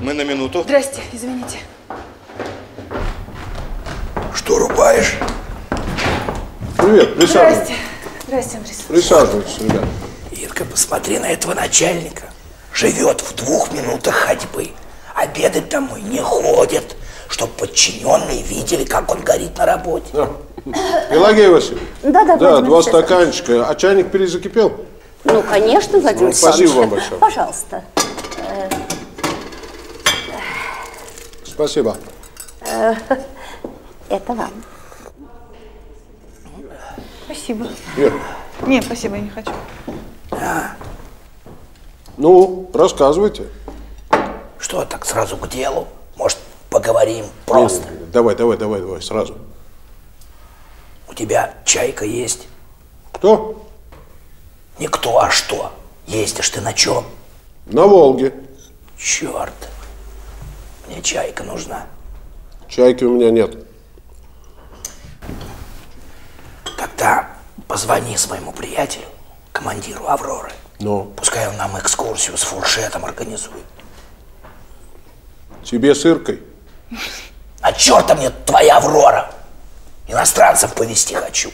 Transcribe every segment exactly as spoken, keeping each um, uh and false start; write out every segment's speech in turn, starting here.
Мы на минуту. Здрасте, извините. Что рубаешь? Привет, присаживайся. Здрасте. Здрасте, Андрей. Присаживайтесь, ребят. Ирка, посмотри на этого начальника. Живет в двух минутах ходьбы. Обедать домой не ходит, чтобы подчиненные видели, как он горит на работе. А. Пелагея Васильевна. Да, да, Да, два стаканчика. А чайник перезакипел? Ну, конечно, Владимир ну, спасибо Александрович. вам большое. Пожалуйста. Спасибо. Это вам. Спасибо. Ир. Нет, спасибо, я не хочу. Ну, рассказывайте. Что, так сразу к делу? Может, поговорим просто? Не, не, не. Давай, давай, давай, давай, сразу. У тебя чайка есть? Кто? Не кто, а что? Ездишь ты на чем? На Волге. Черт. Мне чайка нужна. Чайки у меня нет. Тогда позвони своему приятелю, командиру Авроры. Ну? Пускай он нам экскурсию с фуршетом организует. Тебе с Иркой? А черта мне твоя Аврора! Иностранцев повезти хочу.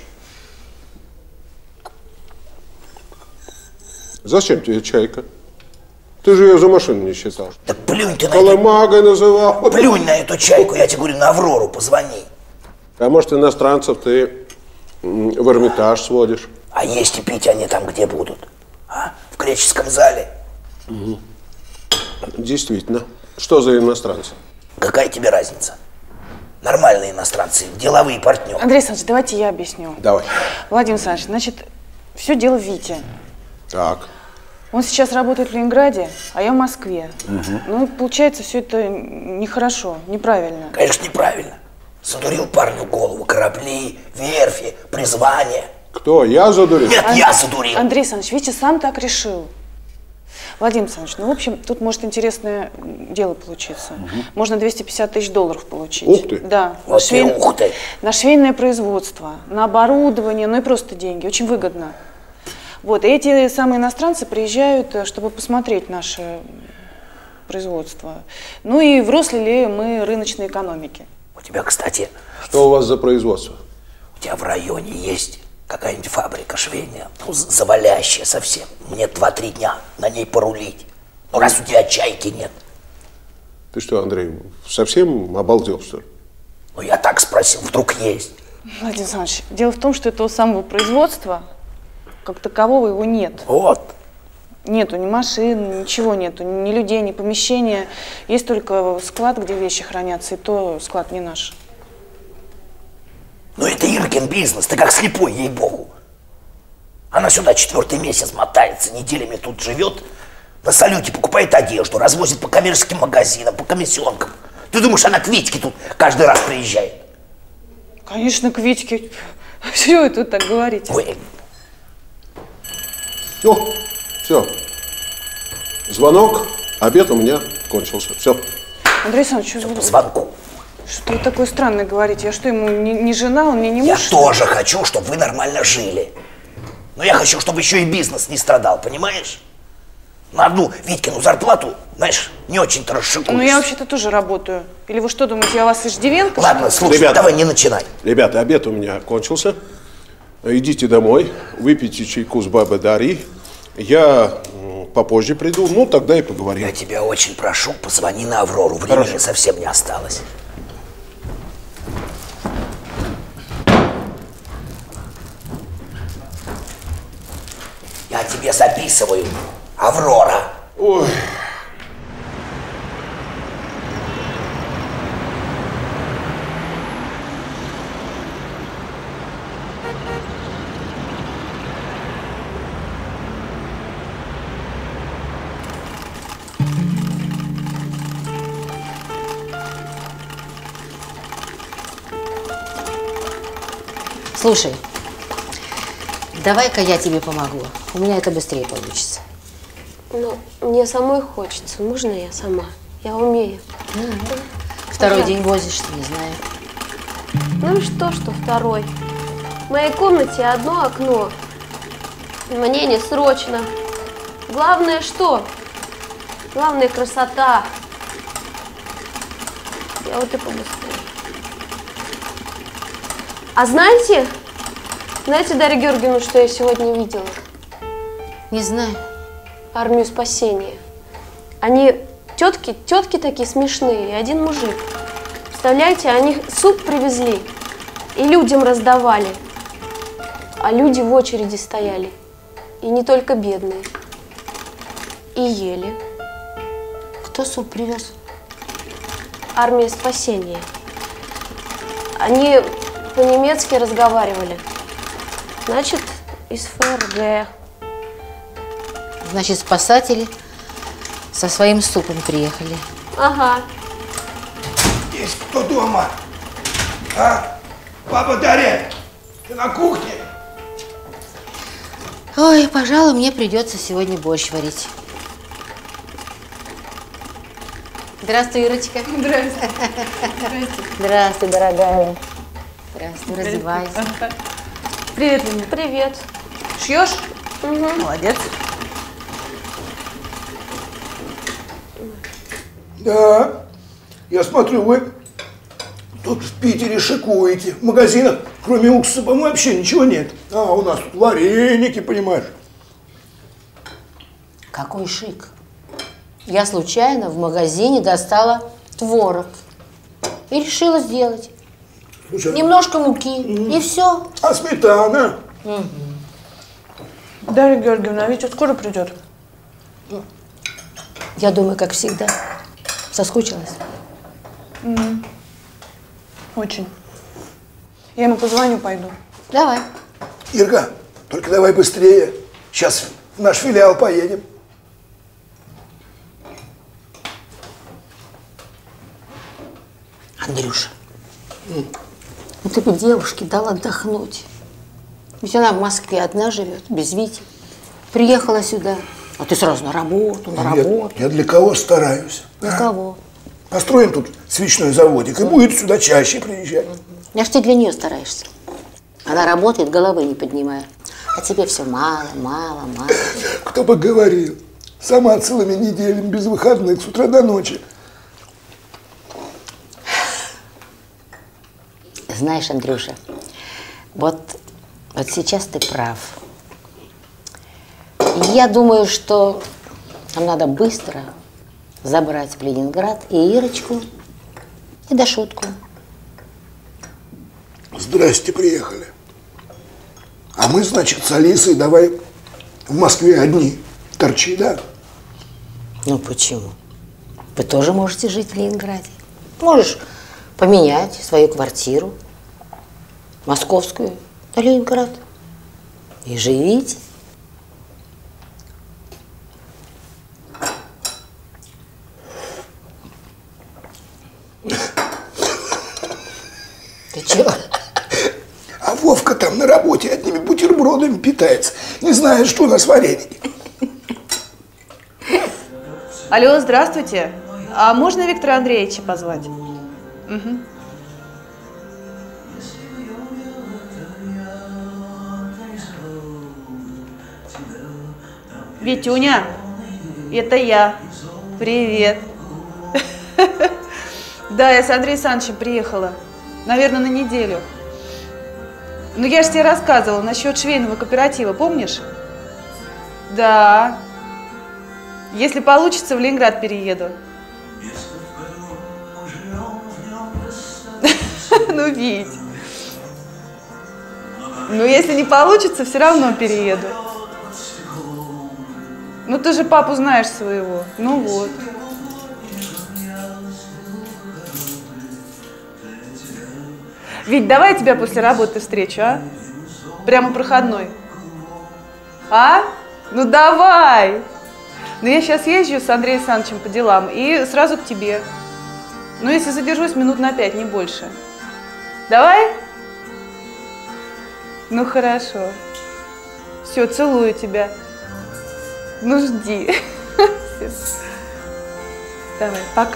Зачем тебе чайка? Ты же ее за машину не считал. Да плюнь ты на Колымагой эту... называл. Плюнь на эту чайку, я тебе говорю, на Аврору позвони. А может, иностранцев ты в Эрмитаж сводишь? А есть и пить они там где будут? А? В греческом зале? Угу. Действительно. Что за иностранцы? Какая тебе разница? Нормальные иностранцы, деловые партнеры. Андрей Александрович, давайте я объясню. Давай. Владимир Александрович, значит, все дело в Вите. Так. Он сейчас работает в Ленинграде, а я в Москве. Угу. Ну, получается, все это нехорошо, неправильно. Конечно, неправильно. Задурил парню голову. Корабли, верфи, призвания. Кто? Я задурил? Нет, Ан... я задурил. Андрей Александрович, Витя сам так решил. Владимир Александрович, ну, в общем, тут может интересное дело получиться. Угу. Можно двести пятьдесят тысяч долларов получить. Ух ты! Да. Вот На, швей... ух ты. на швейное производство, на оборудование, ну и просто деньги. Очень выгодно. Вот, и эти самые иностранцы приезжают, чтобы посмотреть наше производство. Ну и вросли ли мы рыночной экономики. У тебя, кстати... Что у вас за производство? У тебя в районе есть какая-нибудь фабрика швейная, ну, завалящая совсем. Мне два-три дня на ней порулить. Ну, раз у тебя чайки нет. Ты что, Андрей, совсем обалдел, что ли? Ну, я так спросил, вдруг есть. Владимир Александрович, дело в том, что этого самого производства, как такового, его нет. Вот. Нету ни машин, ничего нету, ни людей, ни помещения. Есть только склад, где вещи хранятся, и то склад не наш. Ну, это Иркин бизнес, ты как слепой, ей-богу. Она сюда четвертый месяц мотается, неделями тут живет, на салюте покупает одежду, развозит по коммерческим магазинам, по комиссионкам. Ты думаешь, она к Витьке тут каждый раз приезжает? Конечно, к Витьке. Чего вы тут так говорите? Ой. О, все. Звонок, обед у меня кончился. Все. Андрей Александрович, что вы... По звонку. Что вы такое странное говорите? Я что, ему не, не жена, он мне не муж? Я тоже хочу, чтобы вы нормально жили. Но я хочу, чтобы еще и бизнес не страдал, понимаешь? На одну Витькину зарплату, знаешь, не очень-то расшикуешься. Ну, я вообще-то тоже работаю. Или вы что, думаете, я у вас иждивенка? Ладно, слушай, ребята, давай не начинай. Ребята, обед у меня кончился. Идите домой, выпейте чайку с бабой Дарьей. Я попозже приду, ну, тогда и поговорим. Я тебя очень прошу, позвони на Аврору. Времени Хорошо. совсем не осталось. Я тебе записываю. Аврора. Ой. Слушай, давай-ка я тебе помогу. У меня это быстрее получится. Но мне самой хочется. Можно я сама? Я умею. Mm-hmm. Второй Пожалуйста. День возишься, не знаю. Ну и что, что второй? В моей комнате одно окно. Мне не срочно. Главное что? Главное красота. А вот и побыстрее. А знаете, знаете, Дарья Георгиевна, что я сегодня видела? Не знаю. Армию спасения. Они тетки, тетки такие смешные, и один мужик. Представляете, они суп привезли и людям раздавали. А люди в очереди стояли. И не только бедные. И ели. Кто суп привез? Армия спасения. Они по-немецки разговаривали. Значит, из ФРГ. Значит, спасатели со своим супом приехали. Ага. Есть кто дома? А? Баба Дарья, ты на кухне? Ой, пожалуй, мне придется сегодня борщ варить. Здравствуй, Ирочка. Здравствуйте. Здравствуй, дорогая. Здравствуй, раздевайся. Привет, Леня. Привет. Шьешь? Угу. Молодец. Да. Я смотрю, вы тут в Питере шикуете. В магазинах, кроме уксуса, по-моему, вообще ничего нет. А у нас тут вареники, понимаешь? Какой шик. Я случайно в магазине достала творог и решила сделать. Слушай, Немножко муки, и все. а сметана? Дарья Георгиевна, а Витя скоро придет? Я думаю, как всегда. Соскучилась? Очень. Я ему позвоню, пойду. Давай. Ирка, только давай быстрее. Сейчас в наш филиал поедем. Андрюша, ну ты бы девушке дал отдохнуть. Ведь она в Москве одна живет, без Вити. Приехала сюда, а ты сразу на работу, на работу. Я, я для кого стараюсь? Для кого? Построим тут свечной заводик, и будет сюда чаще приезжать. Я ж ты для нее стараешься. Она работает, головы не поднимая. А тебе все мало, мало, мало. Кто бы говорил, сама целыми неделями без выходных с утра до ночи. Знаешь, Андрюша, вот, вот сейчас ты прав. Я думаю, что нам надо быстро забрать в Ленинград и Ирочку, и Дашутку. Здрасте, приехали. А мы, значит, с Алисой давай в Москве одни. Торчи, да? Ну почему? Вы тоже можете жить в Ленинграде. Можешь поменять свою квартиру, московскую, на Ленинград. И живите. Ты чего? А Вовка там на работе одними бутербродами питается. Не знает, что у нас вареники. Алло, здравствуйте. А можно Виктора Андреевича позвать? Угу. Витюня, это я. Привет. Да, я с Андреем Александровичем приехала. Наверное, на неделю. Ну, я же тебе рассказывала насчет швейного кооператива, помнишь? Да. Если получится, в Ленинград перееду. Ну, Вить. Ну, если не получится, все равно перееду. Ну, ты же папу знаешь своего. Ну, вот. Вить, давай я тебя после работы встречу, а? Прямо проходной. А? Ну, давай. Ну, я сейчас езжу с Андреем Александровичем по делам и сразу к тебе. Ну, если задержусь, минут на пять, не больше. Давай? Ну, хорошо. Все, целую тебя. Ну, жди. Давай, пока.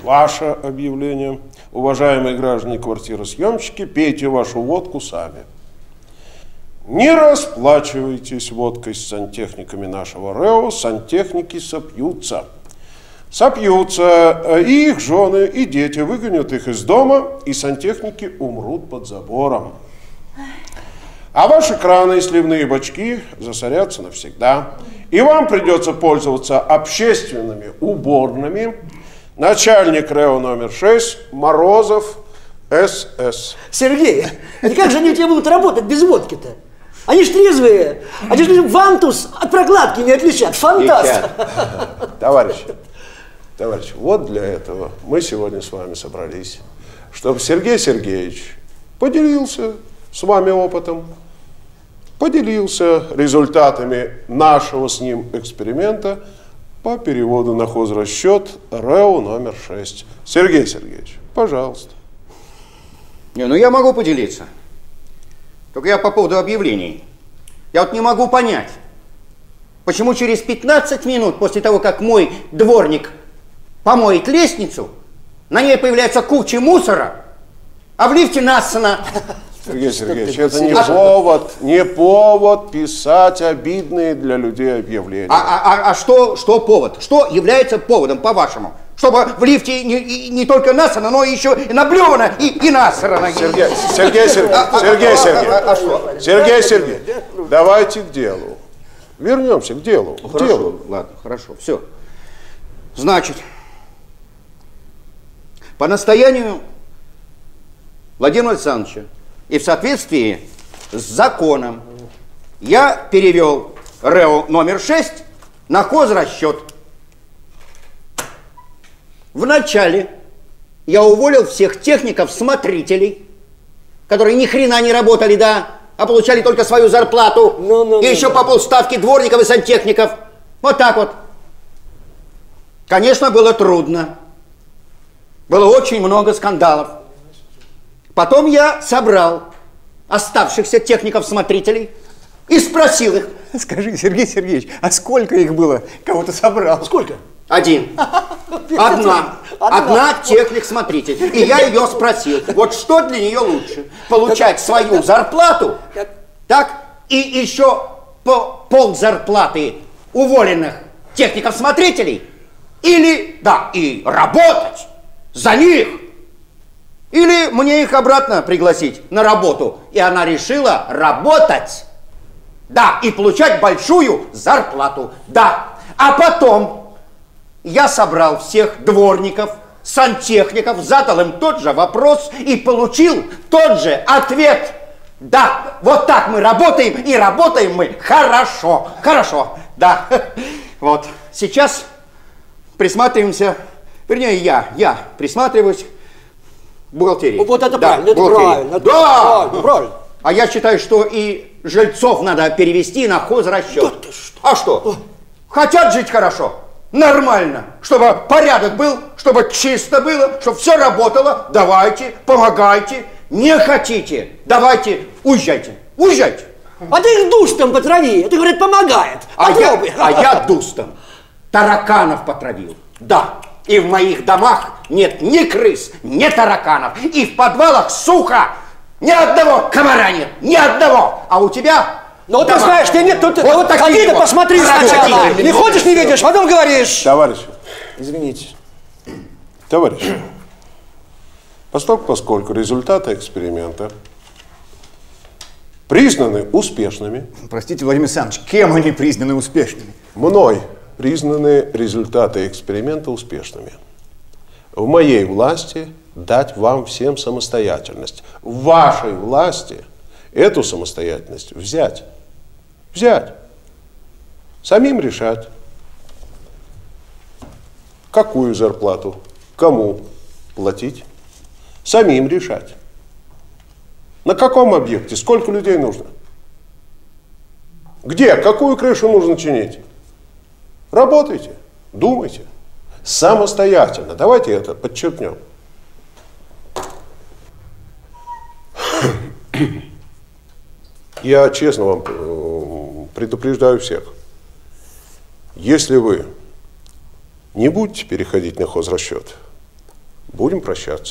ваше объявление. Уважаемые граждане квартиросъемщики, пейте вашу водку сами. Не расплачивайтесь водкой с сантехниками нашего РЭО, сантехники сопьются. Сопьются, и их жены, и дети выгонят их из дома, и сантехники умрут под забором. А ваши краны и сливные бачки засорятся навсегда. И вам придется пользоваться общественными уборными. Начальник РЭО номер шесть Морозов СС. Сергей, это как же они у тебя будут работать без водки-то? Они ж трезвые. Они же вантус от прокладки не отличат. Фантаст. Товарищи, товарищи, вот для этого мы сегодня с вами собрались, чтобы Сергей Сергеевич поделился с вами опытом, поделился результатами нашего с ним эксперимента по переводу на хозрасчет РЭО номер шесть. Сергей Сергеевич, пожалуйста. Не, ну я могу поделиться. Только я по поводу объявлений. Я вот не могу понять, почему через пятнадцать минут после того, как мой дворник помоет лестницу, на ней появляется куча мусора, а в лифте нассано. Сергей Сергеевич, это не повод, не повод писать обидные для людей объявления. А, а, а что, что повод? Что является поводом, по-вашему? Чтобы в лифте не, не только насрано, но еще и наблевано, и, и насрано. Сергей, Сергей, Сергей, Сергей, Сергей, а, а что? Сергей, Сергей, давайте к делу. Вернемся к делу. К хорошо, делу. Ладно, хорошо, все. Значит, по настоянию Владимира Александровича и в соответствии с законом я перевел РЭО номер шесть на хозрасчет. Вначале я уволил всех техников-смотрителей, которые ни хрена не работали, да, а получали только свою зарплату. No, no, и no, еще no. по полставки дворников и сантехников. Вот так вот. Конечно, было трудно. Было очень много скандалов. Потом я собрал оставшихся техников-смотрителей и спросил их. Скажи, Сергей Сергеевич, а сколько их было? Кого ты собрал? Сколько? Один. Одна. Одна техник-смотритель. И я ее спросил, вот что для нее лучше? Получать свою зарплату, так, и еще по пол зарплаты уволенных техников-смотрителей? Или, да, и работать за них? Или мне их обратно пригласить на работу? И она решила работать. Да, и получать большую зарплату. Да. А потом я собрал всех дворников, сантехников, задал им тот же вопрос и получил тот же ответ. Да, вот так мы работаем, и работаем мы хорошо. Хорошо, да. Вот, сейчас присматриваемся, вернее, я, я присматриваюсь к бухгалтерии. Вот это да, правильно, это правильно. Да, правильно, правильно. А я считаю, что и жильцов надо перевести на хозрасчет. Да ты что? А что? Хотят жить хорошо? Нормально. Чтобы порядок был, чтобы чисто было, чтобы все работало. Давайте, помогайте. Не хотите? Давайте, уезжайте. Уезжайте. А ты их дустом потрави. Это, говорит, помогает. А я, а я дустом тараканов потравил. Да. И в моих домах нет ни крыс, ни тараканов. И в подвалах сухо. Ни одного комара нет. Ни одного. А у тебя... Ну, ты знаешь, ты нет, тут... Вот ходи, вот посмотри сначала. Не ходишь, не видишь, потом говоришь. Товарищи, извините. Товарищи, поскольку, поскольку результаты эксперимента признаны успешными... Простите, Владимир Александрович, кем они признаны успешными? Мной признаны результаты эксперимента успешными. В моей власти дать вам всем самостоятельность. В вашей власти эту самостоятельность взять. Взять. Самим решать, какую зарплату, кому платить. Самим решать. На каком объекте, сколько людей нужно. Где, какую крышу нужно чинить. Работайте, думайте. Самостоятельно. Давайте это подчеркнем. Я честно вам предупреждаю всех. Если вы не будете переходить на хозрасчет, будем прощаться.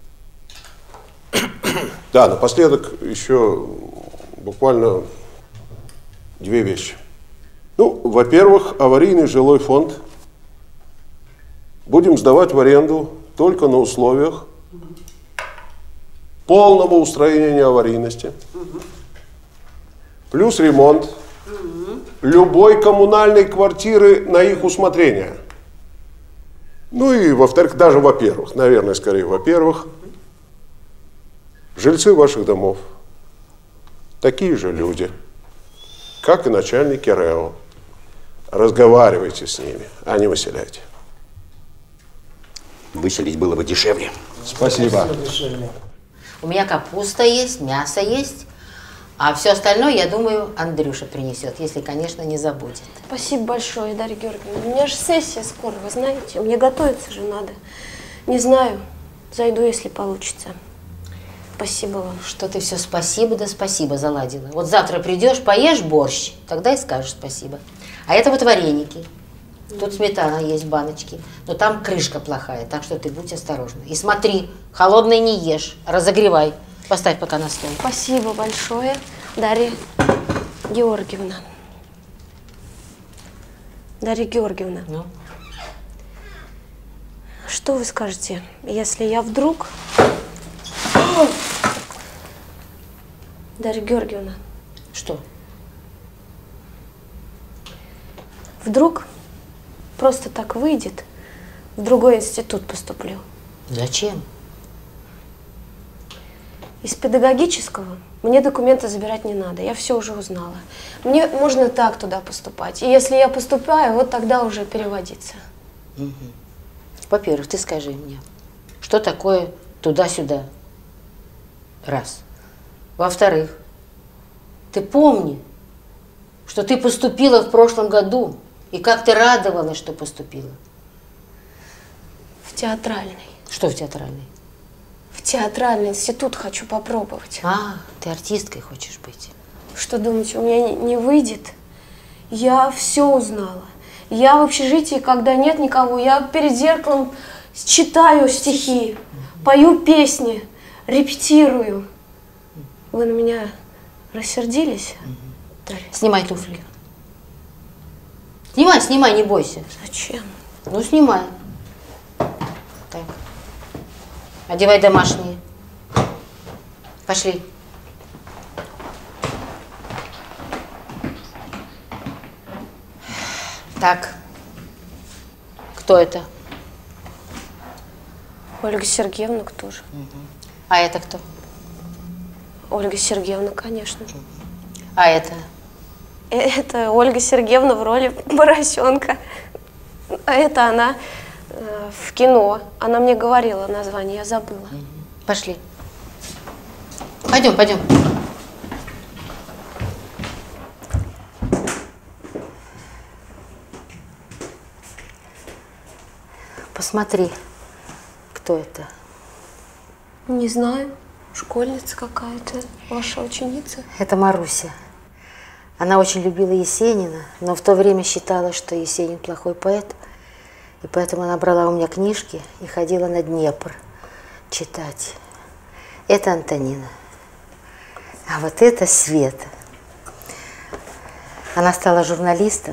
Да, напоследок еще буквально две вещи. Ну, во-первых, аварийный жилой фонд будем сдавать в аренду только на условиях полного устранения аварийности, плюс ремонт любой коммунальной квартиры на их усмотрение. Ну и, во-вторых, даже во-первых, наверное, скорее во-первых, жильцы ваших домов такие же люди, как и начальники РЭО. Разговаривайте с ними, а не выселяйте. Выселить было бы дешевле. Спасибо. У меня капуста есть, мясо есть, а все остальное, я думаю, Андрюша принесет, если, конечно, не забудет. Спасибо большое, Дарья Георгиевна. У меня же сессия скоро, вы знаете. Мне готовиться же надо. Не знаю, зайду, если получится. Спасибо вам. Что ты все спасибо да спасибо заладила. Вот завтра придешь, поешь борщ, тогда и скажешь спасибо. А это вот вареники. Тут сметана есть в баночке, но там крышка плохая, так что ты будь осторожна. И смотри, холодное не ешь, разогревай. Поставь пока на стол. Спасибо большое, Дарья Георгиевна. Дарья Георгиевна, Ну? что вы скажете, если я вдруг... Дарья Георгиевна. Что? Вдруг просто так выйдет, в другой институт поступлю. Зачем? Из педагогического мне документы забирать не надо, я все уже узнала. Мне можно так туда поступать. И если я поступаю, вот тогда уже переводиться. Угу. Во-первых, ты скажи мне, что такое туда-сюда? Раз. Во-вторых, ты помни, что ты поступила в прошлом году, и как ты радовалась, что поступила. В театральный. Что в театральный? В театральный институт хочу попробовать. А, ты артисткой хочешь быть? Что думаете, у меня не, не выйдет? Я все узнала. Я в общежитии, когда нет никого, я перед зеркалом читаю стихи, пою песни, репетирую. Вы на меня рассердились? Угу. Снимай туфли. Снимай, снимай, не бойся. Зачем? Ну, снимай. Так. Одевай домашние. Пошли. Так. Кто это? Ольга Сергеевна, кто же? Угу. А это кто? Ольга Сергеевна, конечно. А это? Это Ольга Сергеевна в роли поросенка. А это она э, в кино. Она мне говорила название, я забыла. Пошли. Пойдем, пойдем. Посмотри, кто это. Не знаю. Школьница какая-то, ваша ученица. Это Маруся. Она очень любила Есенина, но в то время считала, что Есенин плохой поэт. И поэтому она брала у меня книжки и ходила на Днепр читать. Это Антонина. А вот это Света. Она стала журналистом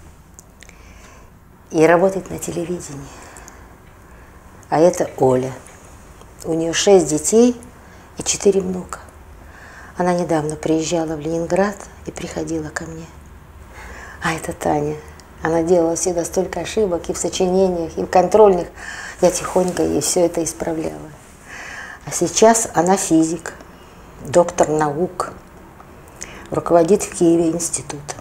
и работает на телевидении. А это Оля. У нее шесть детей и четыре внука. Она недавно приезжала в Ленинград и приходила ко мне. А это Таня. Она делала всегда столько ошибок и в сочинениях, и в контрольных. Я тихонько ей все это исправляла. А сейчас она физик, доктор наук, руководит в Киеве институтом.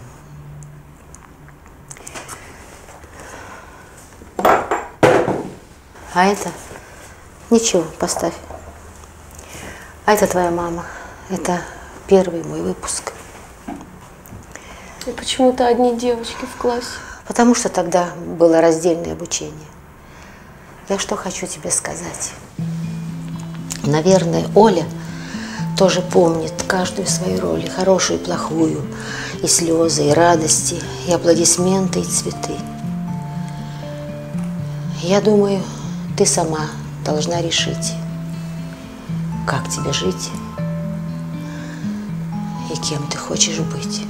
А это? Ничего, поставь. А это твоя мама. Это первый мой выпуск. И почему-то одни девочки в классе. Потому что тогда было раздельное обучение. Я что хочу тебе сказать. Наверное, Оля тоже помнит каждую свою роль, и хорошую, и плохую, и слезы, и радости, и аплодисменты, и цветы. Я думаю, ты сама должна решить, как тебе жить и кем ты хочешь быть.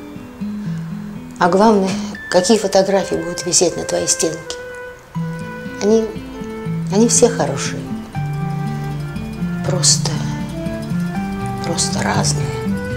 А главное, какие фотографии будут висеть на твоей стенке. Они, они все хорошие. Просто, просто разные.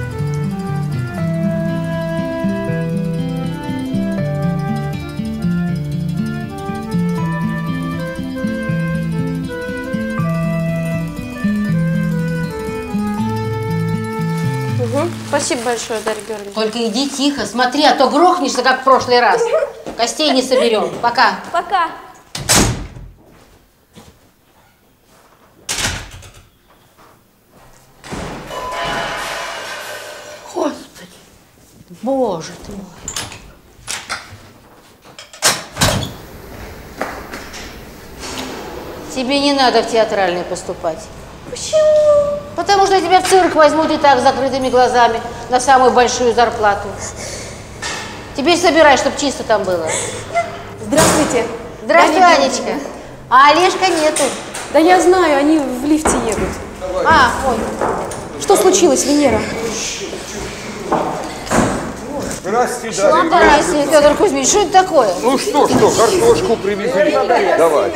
Угу. Спасибо большое, Дарья Георгиевна. Только иди тихо, смотри, а то грохнешься, как в прошлый раз. Костей не соберем. Пока. Пока. Господи, боже ты мой. Тебе не надо в театральный поступать. Почему? Потому что тебя в цирк возьмут и так с закрытыми глазами на самую большую зарплату. Теперь собирай, чтобы чисто там было. Здравствуйте. Здравствуй, Анечка. А Олежка нету. Да я знаю, они в лифте едут. А, ой. Что случилось, Венера? Здравствуйте, Здравствуйте, Федор Кузьмич, что это такое? Ну что, что, картошку привезли. Давай.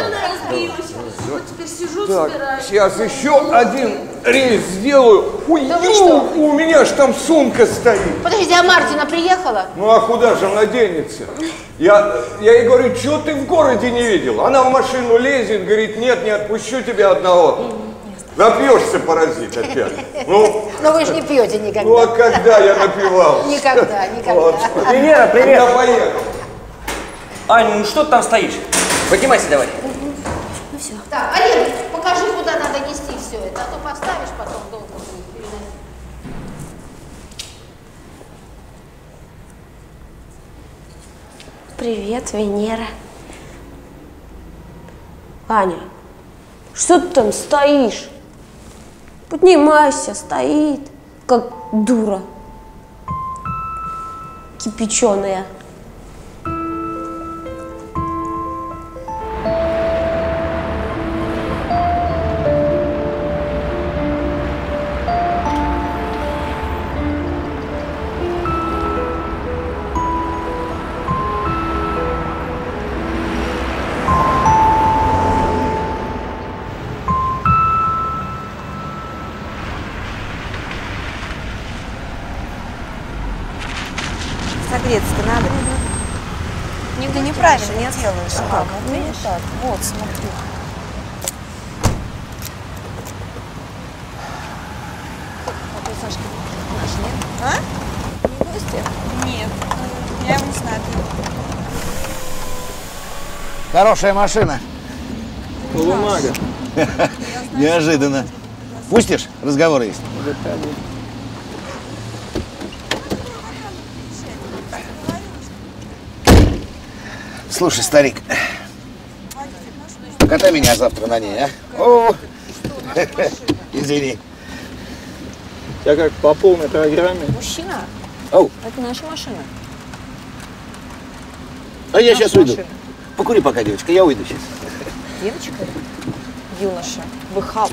Так, сейчас еще один рейс сделаю. Ой, Да вы ю, что? у меня ж там сумка стоит. Подождите, а Мартина приехала? Ну а куда же она денется? Я, я ей говорю, что ты в городе не видел? Она в машину лезет, говорит, нет, не отпущу тебя одного. Напьешься, паразит, опять. Ну, Но вы же не пьете никогда. ну а когда я напивал? Никогда, никогда. Вот. Венера, привет! Я поехал. Ань, ну что ты там стоишь? Поднимайся давай. Ну все. Так, Олег, покажи, куда надо нести все это, а то поставишь потом долго будет. Привет, Венера. Аня, что ты там стоишь? Поднимайся, стоит, как дура. Кипяченая. Согреться-то надо. Не, ты неправильно не делаешь. Как? Видишь? Так, вот, смотри. Какой Сашка? Нет? А? Не гости? Нет. Я его не знаю. Хорошая машина. Полумага. Неожиданно. Пустишь? Разговор есть. Слушай, старик, покатай меня завтра на ней, а? О, извини. Я как по полной программе. Мужчина, Оу. это наша машина. А я Наша сейчас уйду. машина. Покури пока, девочка, я уйду сейчас. Девочка, юноша, вы хам.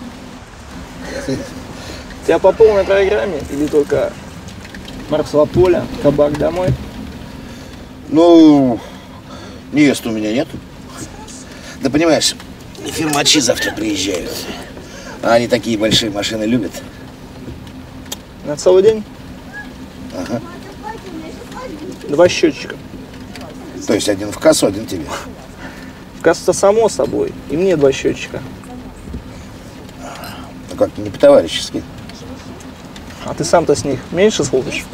Я по полной программе или только Марсово поле, кабак домой? Ну, невесты у меня нет. Да понимаешь, фирмачи завтра приезжают. А они такие большие машины любят. На целый день? Ага. Два счетчика. То есть один в кассу, один тебе. В кассу-то само собой. И мне два счетчика. Ну как-то не по-товарищески. А ты сам-то с них меньше смотришь?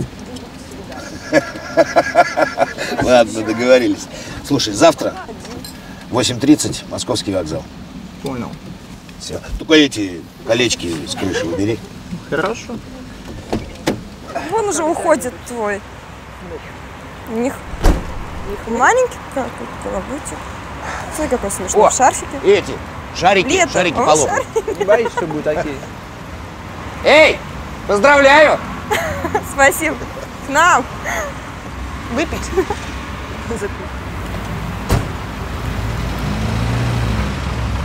Ладно, договорились. Слушай, завтра восемь тридцать, Московский вокзал. Понял. Все. Только эти колечки с крыши убери. Хорошо. Вон уже уходит твой. У них маленький такой колобочек. Смотри, какой смешной. О, в шарфике. Эти, шарики, Лето. шарики О, полопают. шарики. Не боись, что будут такие? Эй, поздравляю! Спасибо. К нам. Выпить.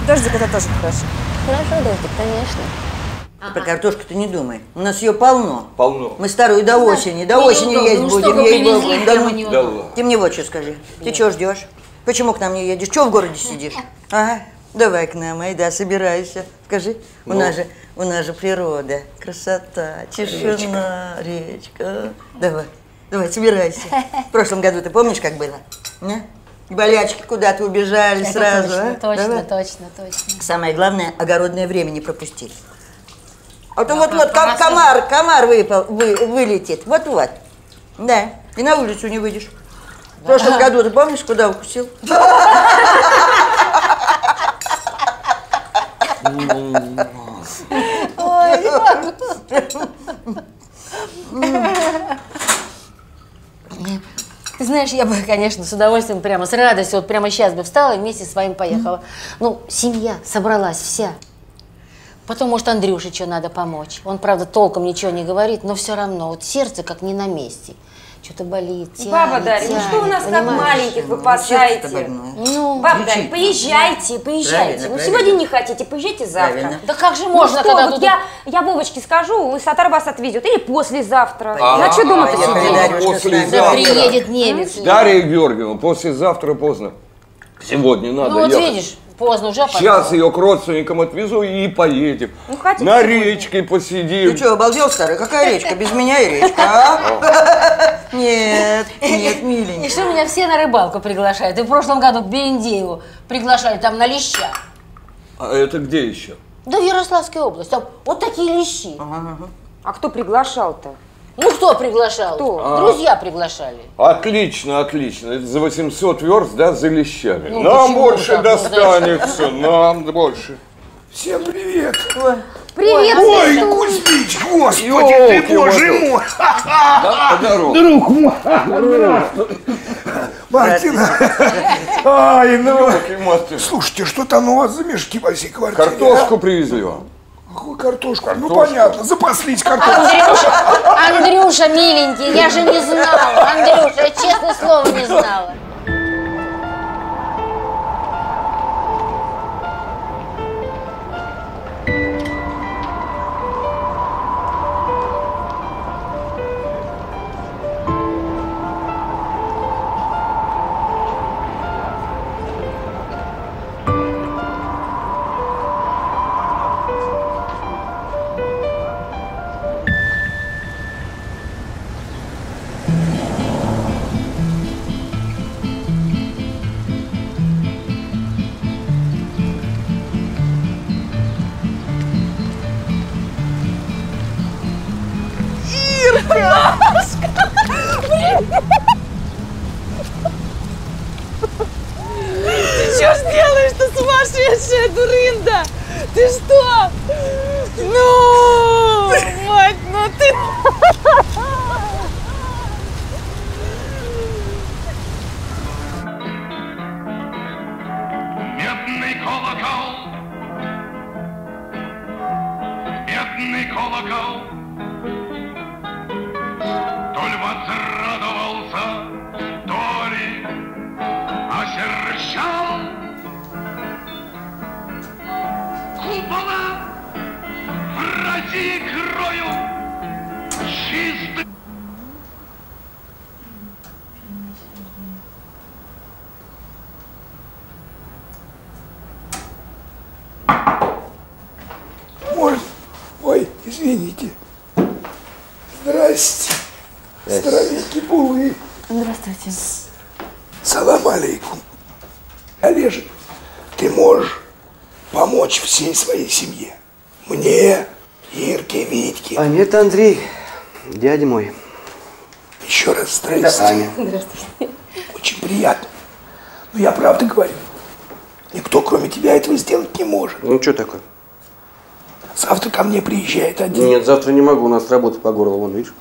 Дождик это тоже хорошо. Хорошо, дождик, конечно. Про картошку ты не думай. У нас ее полно. Полно. Мы старую до осени, до осени есть ну, будем, ей-богу. Да ну, да ладно. Ты мне вот что скажи. Ты чего ждешь? Почему к нам не едешь? Чего в городе сидишь? Ага, давай к нам, айда, собирайся. Скажи, у Ну? нас же, у нас же природа, красота, тишина, речка. Давай, давай, собирайся. В прошлом году ты помнишь, как было? Не? Болячки куда-то убежали Это сразу, точно, а? точно, Давай. точно, точно. Самое главное, огородное время не пропустить. А то Да, вот-вот про- ком- про комар, комар выпал, вы, вылетит. Вот-вот. Да. И на улицу не выйдешь. В прошлом году ты помнишь, куда укусил? Ты знаешь, я бы, конечно, с удовольствием, прямо с радостью, вот прямо сейчас бы встала и вместе с вами поехала. Ну, семья собралась вся. Потом, может, Андрюше что надо помочь. Он, правда, толком ничего не говорит, но все равно, вот сердце как не на месте. Что-то болит, тянет, Баба Дарья, ну что у нас как маленьких вы пасаете? Ну, Баба Дарья, поезжайте, поезжайте. Ну сегодня не хотите, поезжайте завтра. Правильно. Да как же Ну можно, что, когда вот тут... я, я Вовочке скажу, Сатар вас отвезет. Или послезавтра. А, На что дома а, посидеть? послезавтра. Да приедет немец. Дарья Георгиевна, послезавтра поздно. Сегодня надо Ну вот ехать. видишь, поздно уже. Сейчас ее к родственникам отвезу и поедем. Ну, хотите на сегодня? речке посидим. Ты что, обалдел, старый? Какая речка? Без меня и речка, а? Нет, нет, И миленький. что меня все на рыбалку приглашают? И в прошлом году к Берендееву приглашали там на леща. А это где еще? Да в Ярославской области. Там вот такие лещи. А кто приглашал-то? Ну кто приглашал? Кто? А. Друзья приглашали. Отлично, отлично. Это за восемьсот верст, да, за лещами. Ну, нам почему больше так? Ну, достанется, нам больше. Всем привет. Привет, Ой, Светуль. Кузьмич, господи Ёлки, ты, боже вот мой. Да, здорово. Друг мой. Мартина. Ай, ну. Мартин. Слушайте, что там у вас за мешки по всей квартире? Картошку привезли вам. Какую картошку? Ну, Картошку. понятно, запаслись картошкой. Андрюша, Андрюша, миленький, я же не знала. Андрюша, я честное слово не знала. Ты что ж делаешь-то, сумасшедшая дурында? Ты что? Ну, мать, ну ты... Медный колокол, медный колокол, то ли возрадовался, то ли осерчал. Купола в России крою чистый. Может, ой, извините. Здрасте. Здоровенький булы. Здравствуйте. Салам алейкум. Олежек, ты можешь помочь всей своей семье. Мне, Ирке, Витьке. А нет, Андрей, дядя мой. Еще раз Это здрасте. Аня. Здравствуйте. Очень приятно. Но я правда говорю. Никто, кроме тебя, этого сделать не может. Ну, что такое? Завтра ко мне приезжает один. Нет, завтра не могу, у нас работа по горло, вон, видишь?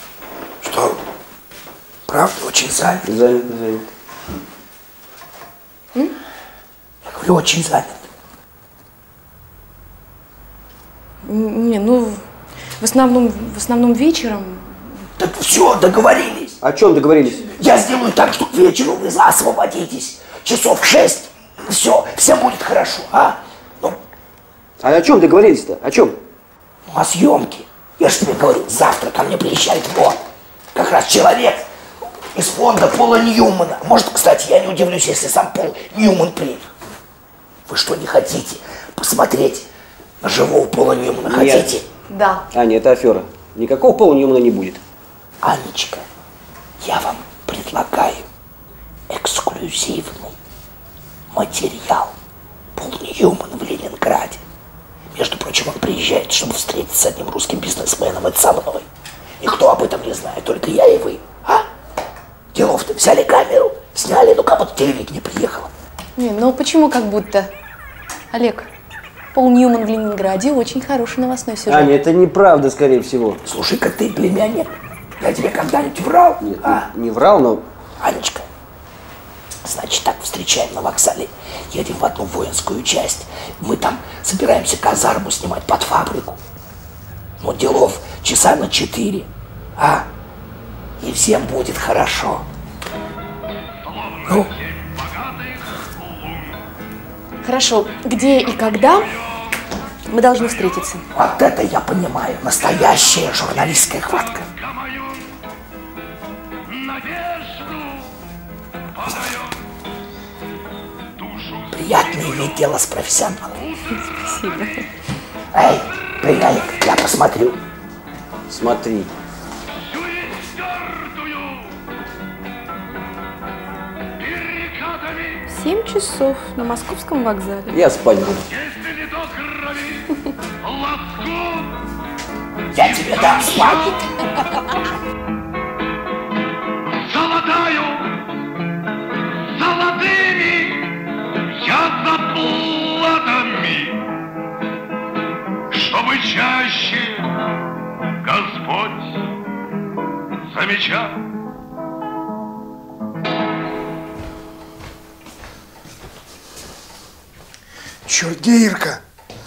Что? Правда, очень занят? Занят, занят. Или очень занят? Не, ну, в основном, в основном вечером. Так все, договорились. О чем договорились? Я сделаю так, что к вечеру вы освободитесь. Часов в шесть. Все, все будет хорошо, а? Ну. А о чем договорились-то? О чем? Ну, о съемке. Я же тебе говорю, завтра ко мне приезжает вот как раз человек из фонда Пола Ньюмана. Может, кстати, я не удивлюсь, если сам Пол Ньюман приедет. Вы что, не хотите посмотреть на живого Пола Ньюмана? Нет. Хотите? Да. Аня, это афера. Никакого Пола Ньюмана не будет. Анечка, я вам предлагаю эксклюзивный материал. Пол Ньюман в Ленинграде. Между прочим, он приезжает, чтобы встретиться с одним русским бизнесменом. Это со мной. Никто об этом не знает, только я и вы. А? Делов-то взяли камеру, сняли, ну как будто телевидение приехало. Не, ну почему как будто? Олег, Пол Ньюман в Ленинграде очень хороший новостной сюжет. Аня, это неправда, скорее всего. Слушай-ка ты, племянник, я тебе когда-нибудь врал? Нет, а? не, не врал, но... Анечка, значит так, встречаем на вокзале, едем в одну воинскую часть. Мы там собираемся казарму снимать под фабрику. Ну, делов часа на четыре, а? И всем будет хорошо. Ну? Хорошо, где и когда мы должны встретиться? Вот это я понимаю, настоящая журналистская хватка. Приятно иметь дело с профессионалом. Спасибо. Эй, племянник, я посмотрю. Смотри. Семь часов на московском вокзале. Я спать буду. Я тебе дам спать. Золотаю, золотыми я заплатами, чтобы чаще Господь замечал. Черт, где Ирка?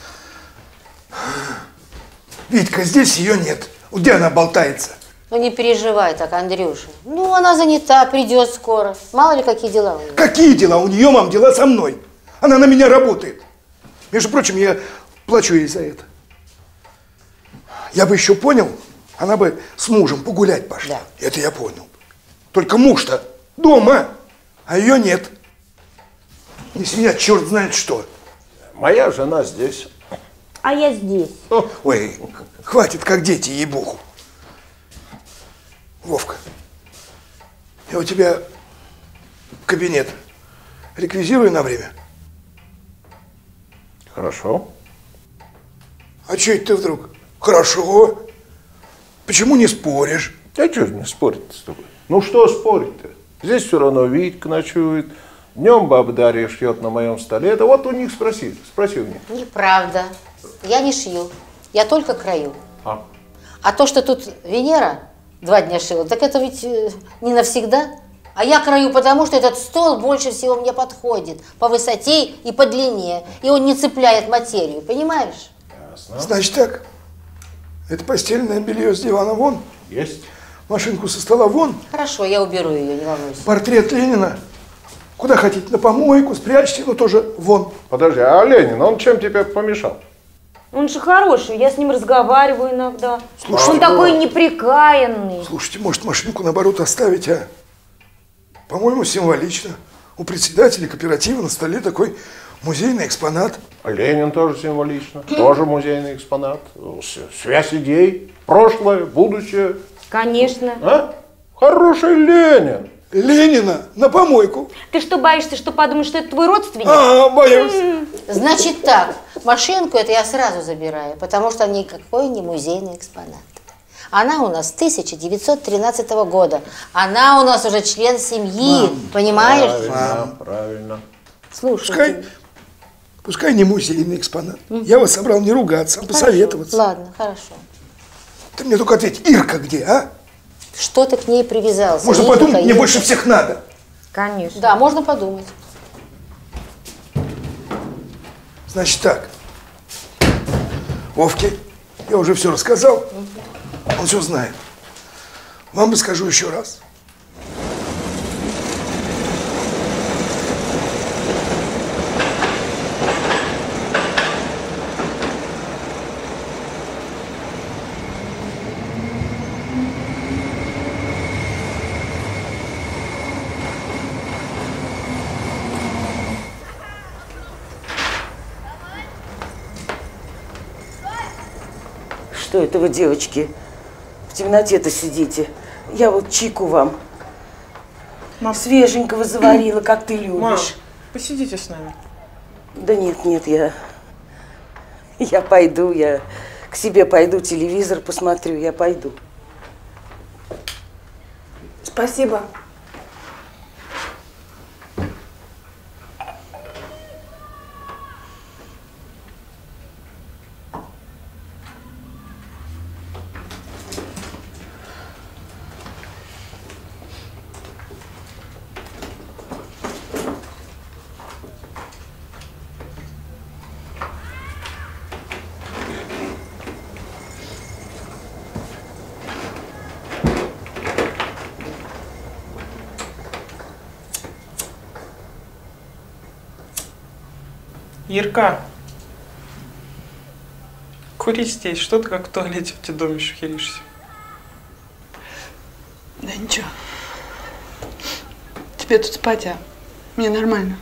Витька, здесь ее нет. Где она болтается? Ну не переживай так, Андрюша. Ну она занята, придет скоро. Мало ли какие дела у нее. Какие дела? У нее, мам, дела со мной. Она на меня работает. Между прочим, я плачу ей за это. Я бы еще понял, она бы с мужем погулять пошла. Да. Это я понял. Только муж-то дома, а ее нет. Из меня черт знает что. Моя жена здесь. А я здесь. Ой, хватит, как дети, ей-богу. Вовка, я у тебя кабинет реквизирую на время. Хорошо. А что это ты вдруг? Хорошо. Почему не споришь? А что же не спорить с тобой? Ну что спорить-то? Здесь все равно Витька ночует. Днем баба Дарья шьет на моем столе. Это вот у них спроси, спроси у них. Неправда. Я не шью. Я только крою. А? А то, что тут Венера два дня шила, так это ведь не навсегда. А я крою потому, что этот стол больше всего мне подходит. По высоте и по длине. И он не цепляет материю. Понимаешь? Ясно. Значит так. Это постельное белье с дивана вон. Есть. Машинку со стола вон. Хорошо, я уберу ее, не волнуйся. Портрет Ленина. Куда хотите, на помойку, спрячьте, но тоже вон. Подожди, а Ленин, он чем тебе помешал? Он же хороший, я с ним разговариваю иногда. Слушай, он такой неприкаянный. Слушайте, может, машинку наоборот оставить, а? По-моему, символично. У председателя кооператива на столе такой музейный экспонат. А Ленин тоже символично. Тоже музейный экспонат. Связь идей. Прошлое, будущее. Конечно. А? Хороший Ленин. Ленина на помойку. Ты что, боишься, что подумаешь, что это твой родственник? А, боюсь. Значит так, машинку это я сразу забираю, потому что никакой не музейный экспонат. Она у нас тысяча девятьсот тринадцатого года. Она у нас уже член семьи, мам, понимаешь? Правильно, правильно. Слушай. Пускай, пускай не музейный экспонат. Mm. Я вас собрал не ругаться, а посоветоваться. Ладно, хорошо. Ты мне только ответь, Ирка где, а? Что ты к ней привязался? Можно Ирка, подумать, мне Ирка. больше всех надо. Конечно. Да, можно подумать. Значит так. Вовке я уже все рассказал. Он все знает. Вам бы скажу еще раз. Что это вы, девочки, в темноте-то сидите? Я вот чайку вам Мам. свеженького заварила, как ты любишь. Мам, посидите с нами. Да нет, нет, я... Я пойду, я к себе пойду, телевизор посмотрю, я пойду. Спасибо. Ирка, кури здесь, что ты как в туалете в доме шухеришься? Да ничего. Тебе тут спать, а мне нормально.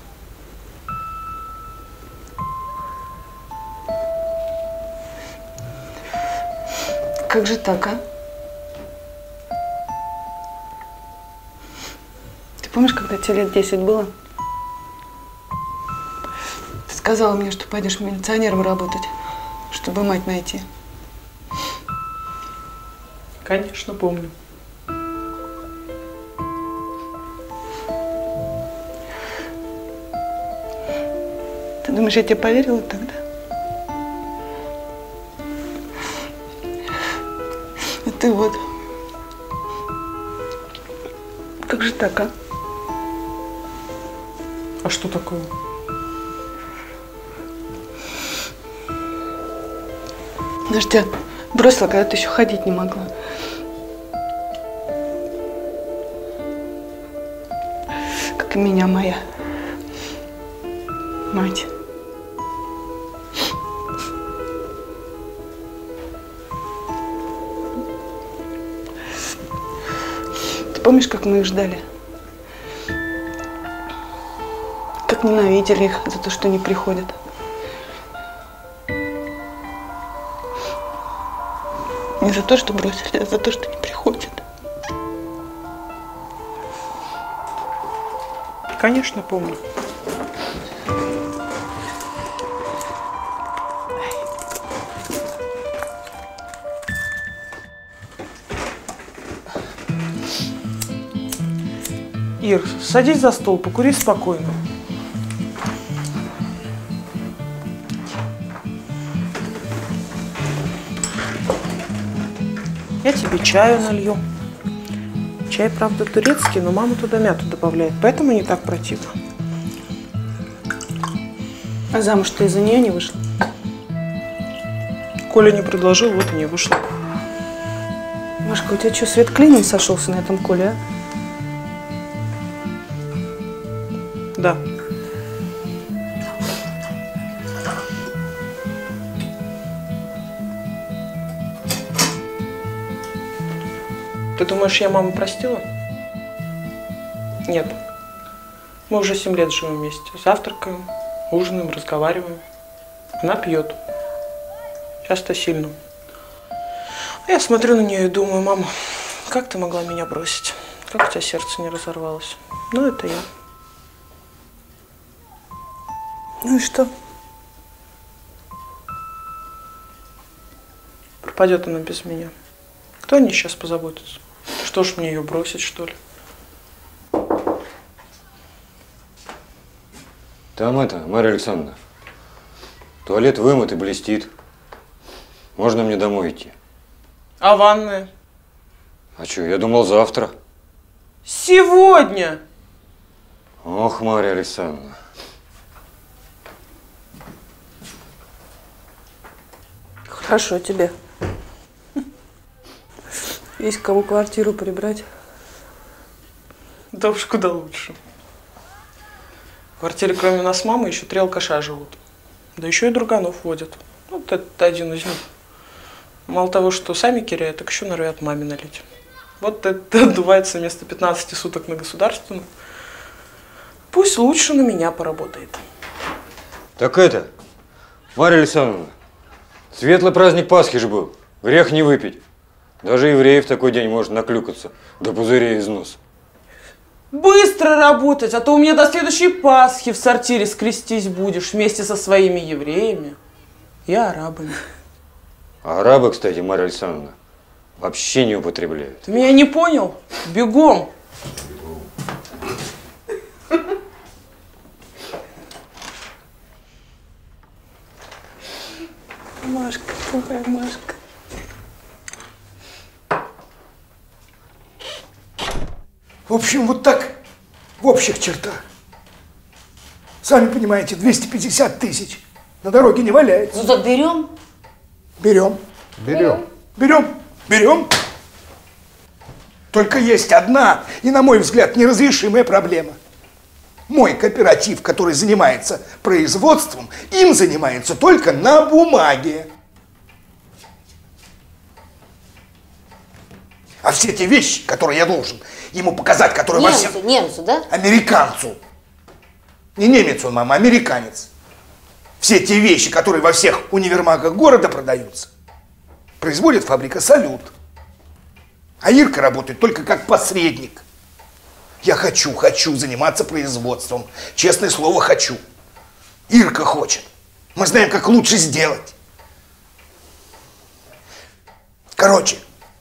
Как же так, а? Ты помнишь, когда тебе лет десять было? Ты сказала мне, что пойдешь милиционером работать, чтобы мать найти. Конечно, помню. Ты думаешь, я тебе поверила тогда? А ты вот. Как же так, а? А что такое? Я ж тебя бросила, когда ты еще ходить не могла. Как и меня моя мать. Ты помнишь, как мы их ждали? Как ненавидели их за то, что не приходят. Не за то, что бросили, а за то, что не приходят. Конечно, помню. Ир, садись за стол, покури спокойно. Я тебе чаю налью. Чай, правда, турецкий, но мама туда мяту добавляет, поэтому не так противно. А замуж ты из-за нее не вышла? Коля не предложил, вот и не вышла. Машка, у тебя что, свет клином сошелся на этом Коле, а? Да. Ты думаешь, я маму простила? Нет. Мы уже семь лет живем вместе. Завтракаем, ужинаем, разговариваем. Она пьет. Часто сильно. А я смотрю на нее и думаю, мама, как ты могла меня бросить? Как у тебя сердце не разорвалось? Ну, это я. Ну и что? Пропадет она без меня. Кто о ней сейчас позаботится? Что ж, мне ее бросить, что ли? Там это, Марья Александровна, туалет вымыт и блестит. Можно мне домой идти? А ванная? А что, я думал завтра. Сегодня! Ох, Марья Александровна. Хорошо тебе. Есть кому квартиру прибрать. Да уж куда лучше. В квартире кроме нас мамы еще три алкаша живут. Да еще и друганов водят. Вот это один из них. Мало того, что сами киряют, так еще норовят маме налить. Вот это отдувается вместо пятнадцати суток на государственную. Пусть лучше на меня поработает. Так это, Марья Александровна, светлый праздник Пасхи же был. Грех не выпить. Даже евреи в такой день может наклюкаться до пузырей из носа. Быстро работать, а то у меня до следующей Пасхи в сортире скрестись будешь вместе со своими евреями и арабами. А арабы, кстати, Марья Александровна, вообще не употребляют. Ты меня не понял? Бегом! Машка, какая Машка. В общем, вот так, в общих чертах. Сами понимаете, двести пятьдесят тысяч на дороге не валяется. Ну так берем. Берем. Берем. Берем. Берем. Только есть одна и, на мой взгляд, неразрешимая проблема. Мой кооператив, который занимается производством, им занимается только на бумаге. А все те вещи, которые я должен ему показать, которые Немцу, во всех... немцу, да? Американцу. Не немец он, мама, американец. Все те вещи, которые во всех универмагах города продаются, производит фабрика «Салют». А Ирка работает только как посредник. Я хочу, хочу заниматься производством. Честное слово, хочу. Ирка хочет. Мы знаем, как лучше сделать. Короче,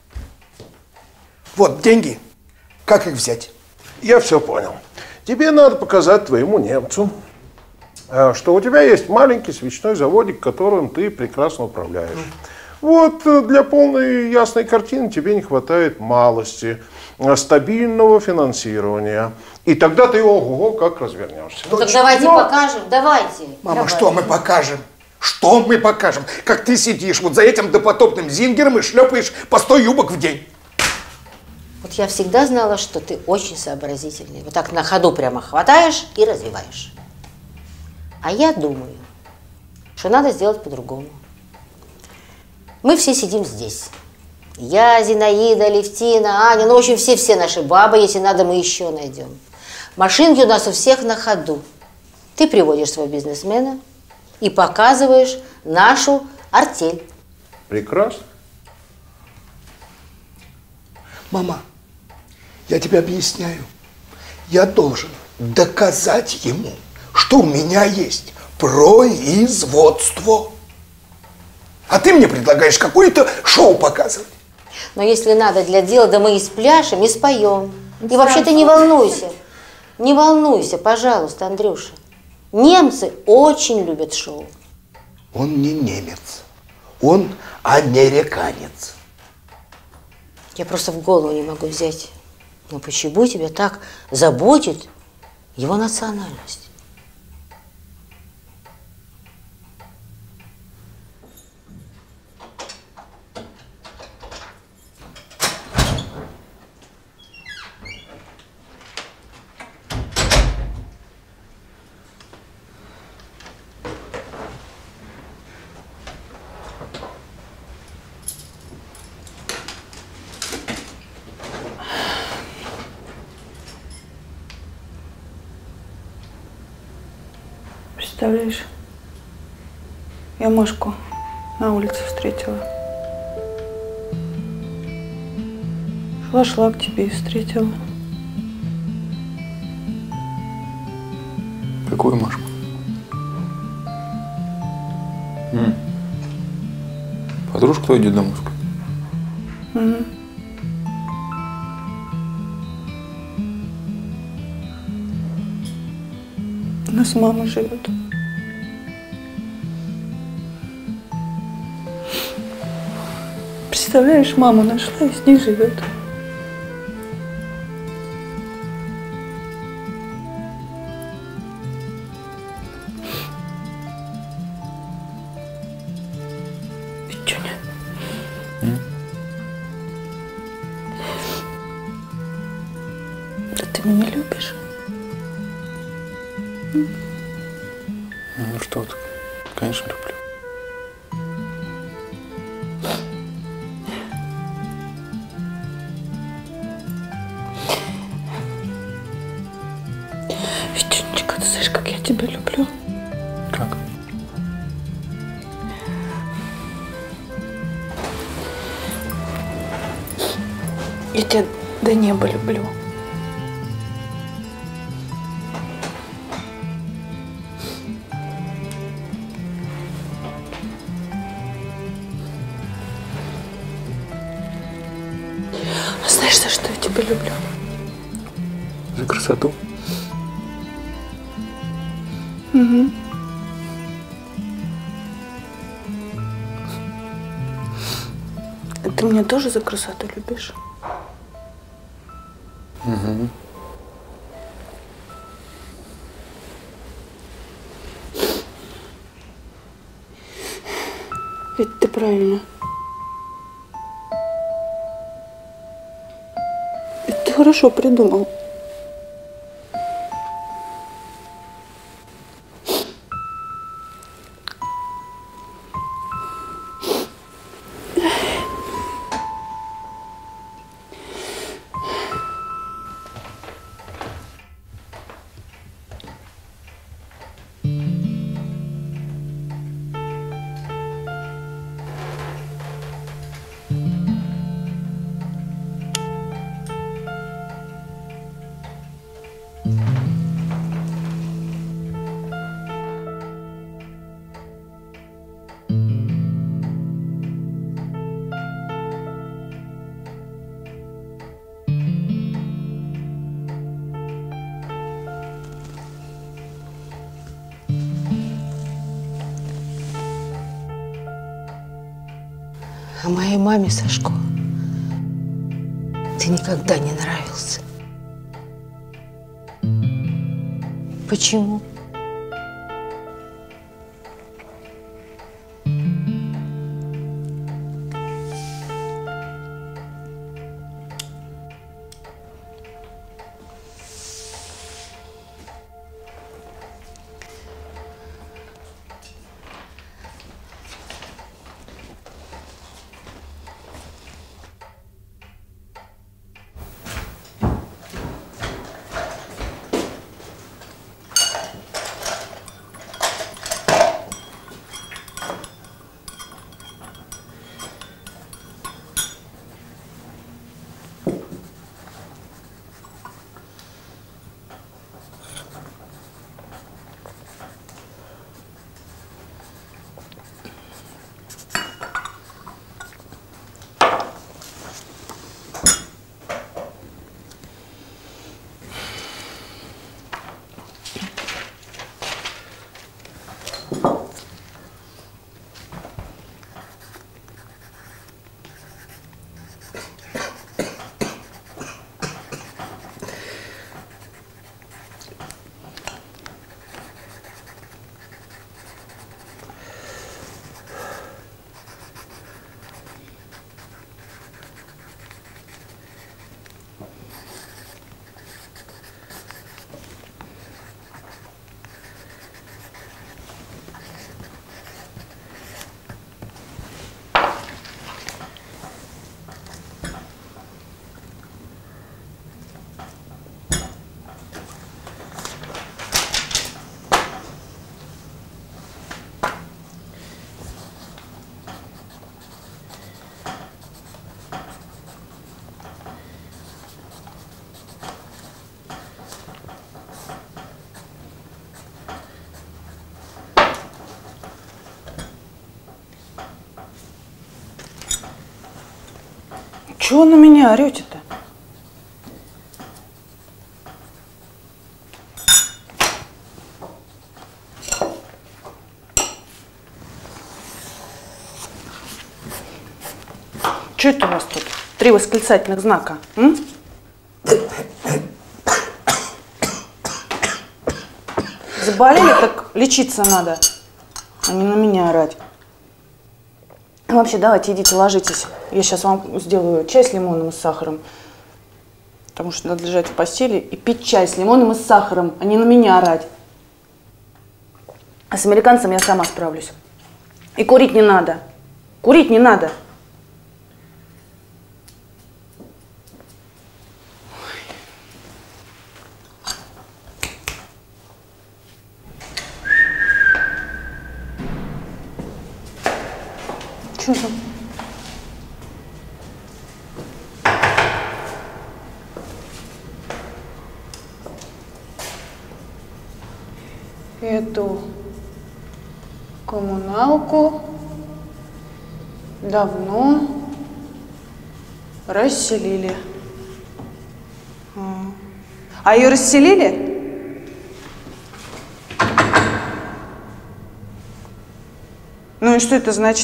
вот деньги. Как их взять? Я все понял. Тебе надо показать твоему немцу, что у тебя есть маленький свечной заводик, которым ты прекрасно управляешь. Вот для полной ясной картины тебе не хватает малости, стабильного финансирования. И тогда ты ого-го как развернешься. Ну так давайте Но... покажем, давайте. Мама, давайте. что мы покажем? Что мы покажем? Как ты сидишь вот за этим допотопным зингером и шлепаешь по сто юбок в день. Вот я всегда знала, что ты очень сообразительный. Вот так на ходу прямо хватаешь и развиваешь. А я думаю, что надо сделать по-другому. Мы все сидим здесь. Я, Зинаида, Левтина, Аня, ну, в общем, все-все наши бабы, если надо, мы еще найдем. Машинки у нас у всех на ходу. Ты приводишь своего бизнесмена и показываешь нашу артель. Прекрасно. Мама, я тебе объясняю. Я должен доказать ему, что у меня есть производство. А ты мне предлагаешь какое-то шоу показывать. Но если надо для дела, да мы и спляшем, и споем. И вообще ты не волнуйся. Не волнуйся, пожалуйста, Андрюша. Немцы очень любят шоу. Он не немец. Он американец. Я просто в голову не могу взять. Но почему тебя так заботит его национальность? Представляешь, я Машку на улице встретила. Шла-шла к тебе и встретила. Какую Машку? М. Подружка твоя детдомовская? Угу. Она с мамой живет. Представляешь, маму нашла и с ней живет. И что, не Да ты меня любишь? Ну что ты, конечно, люблю. Витюнечка, ты знаешь, как я тебя люблю? Как? Я тебя до неба люблю. А знаешь, за что я тебя люблю? За красоту. Угу. Ты меня тоже за красоту любишь? Угу. Это ты правильно. Это ты хорошо придумал. А моей маме, Сашко, ты никогда не нравился. Почему? Чего на меня орете-то? Что это у вас тут? Три восклицательных знака. М? Заболели, так лечиться надо, а не на меня орать. Вообще, давайте идите ложитесь. Я сейчас вам сделаю чай с лимоном и с сахаром. Потому что надо лежать в постели и пить чай с лимоном и с сахаром, а не на меня орать. А с американцем я сама справлюсь. И курить не надо. Курить не надо. Что там? Эту коммуналку давно расселили. А, а ее расселили? Ну и что это значит?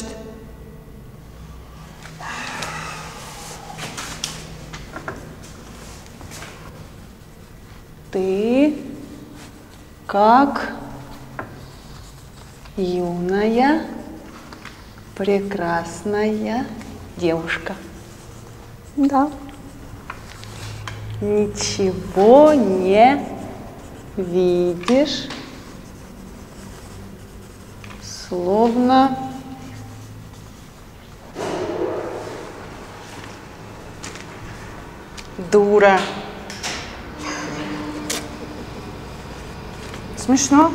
Ты как юная, прекрасная девушка. Да. Ничего не видишь, словно дура. Смешно?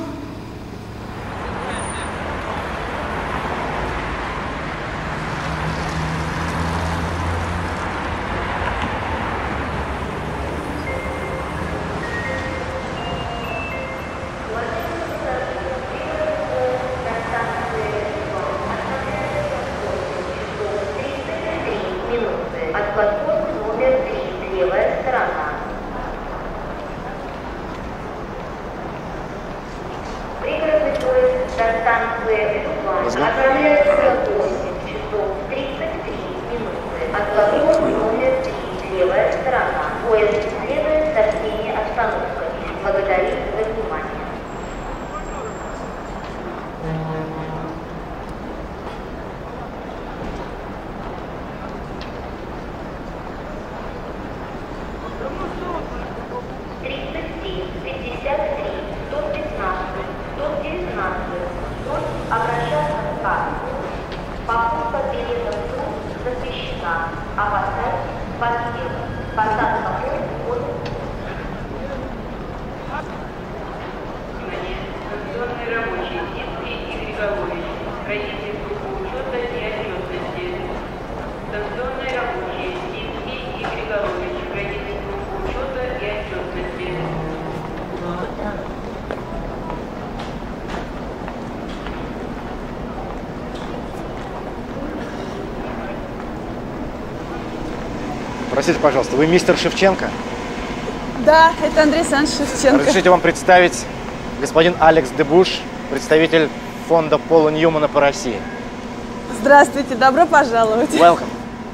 От платформы номер три, левая сторона. Пригородный поезд до станции Уфа отправляется в восемь часов тридцать три минуты. От платформы номер три, левая сторона. Поезд следует со всеми остановками. Благодарю за внимание. Простите, пожалуйста, вы мистер Шевченко? Да, это Андрей Александрович Шевченко. Разрешите вам представить господин Алекс Дебуш, представитель фонда Пола Ньюмана по России. Здравствуйте, добро пожаловать. Welcome.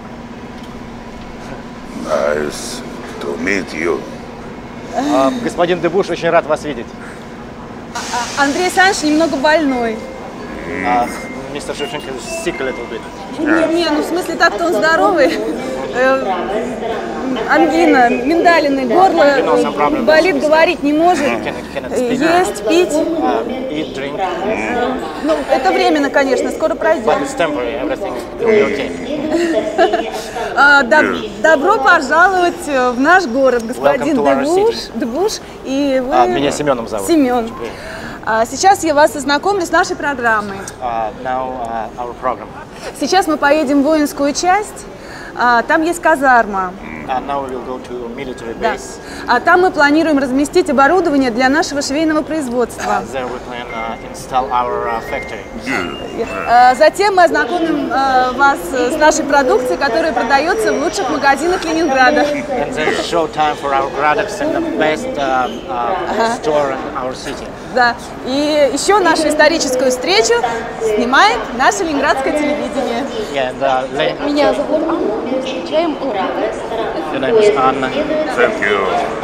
Nice to meet you. А, господин Дебуш, очень рад вас видеть. А, Андрей Александрович немного больной. А, мистер Шевченко sick a little bit. Не, не, ну в смысле так-то он здоровый. Э, ангина, миндалины, горло болит, говорить не может. Есть, пить. Eat, drink. Ну, это временно, конечно, скоро пройдет. But it's temporary, everything will be okay. А, доб- добро пожаловать в наш город, господин Дебуш. Дебуш. И вы... А, меня Семеном зовут. Семен. А, сейчас я вас ознакомлю с нашей программой. Uh, now, uh, our program. Сейчас мы поедем в воинскую часть. А, там есть казарма. Uh, now we will go to military base. Да. А там мы планируем разместить оборудование для нашего швейного производства. Uh, there we plan uh, install our uh, factory. А, затем мы ознакомим а, вас с нашей продукцией, которая продается в лучших магазинах Ленинграда. And there's show time for our products in the best uh, uh, store in our city. Да. И еще нашу историческую встречу снимает наше ленинградское телевидение. Yeah, and, uh, Le- Меня зовут Анна. Встречаем Your name is Anna. Thank you.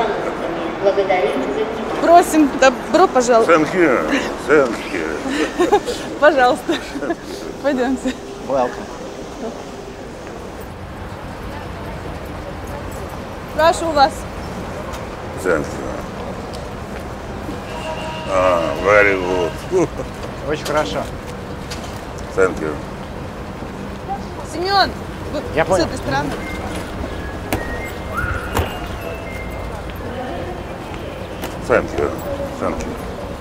Просим, добро пожаловать. Thank you. Thank you. Пожалуйста. Пойдемте. Welcome. Прошу вас. Thank you. Ah, very good. Очень хорошо. Thank you. Семен, вот Я с понял. этой стороны. Thank you. Thank you.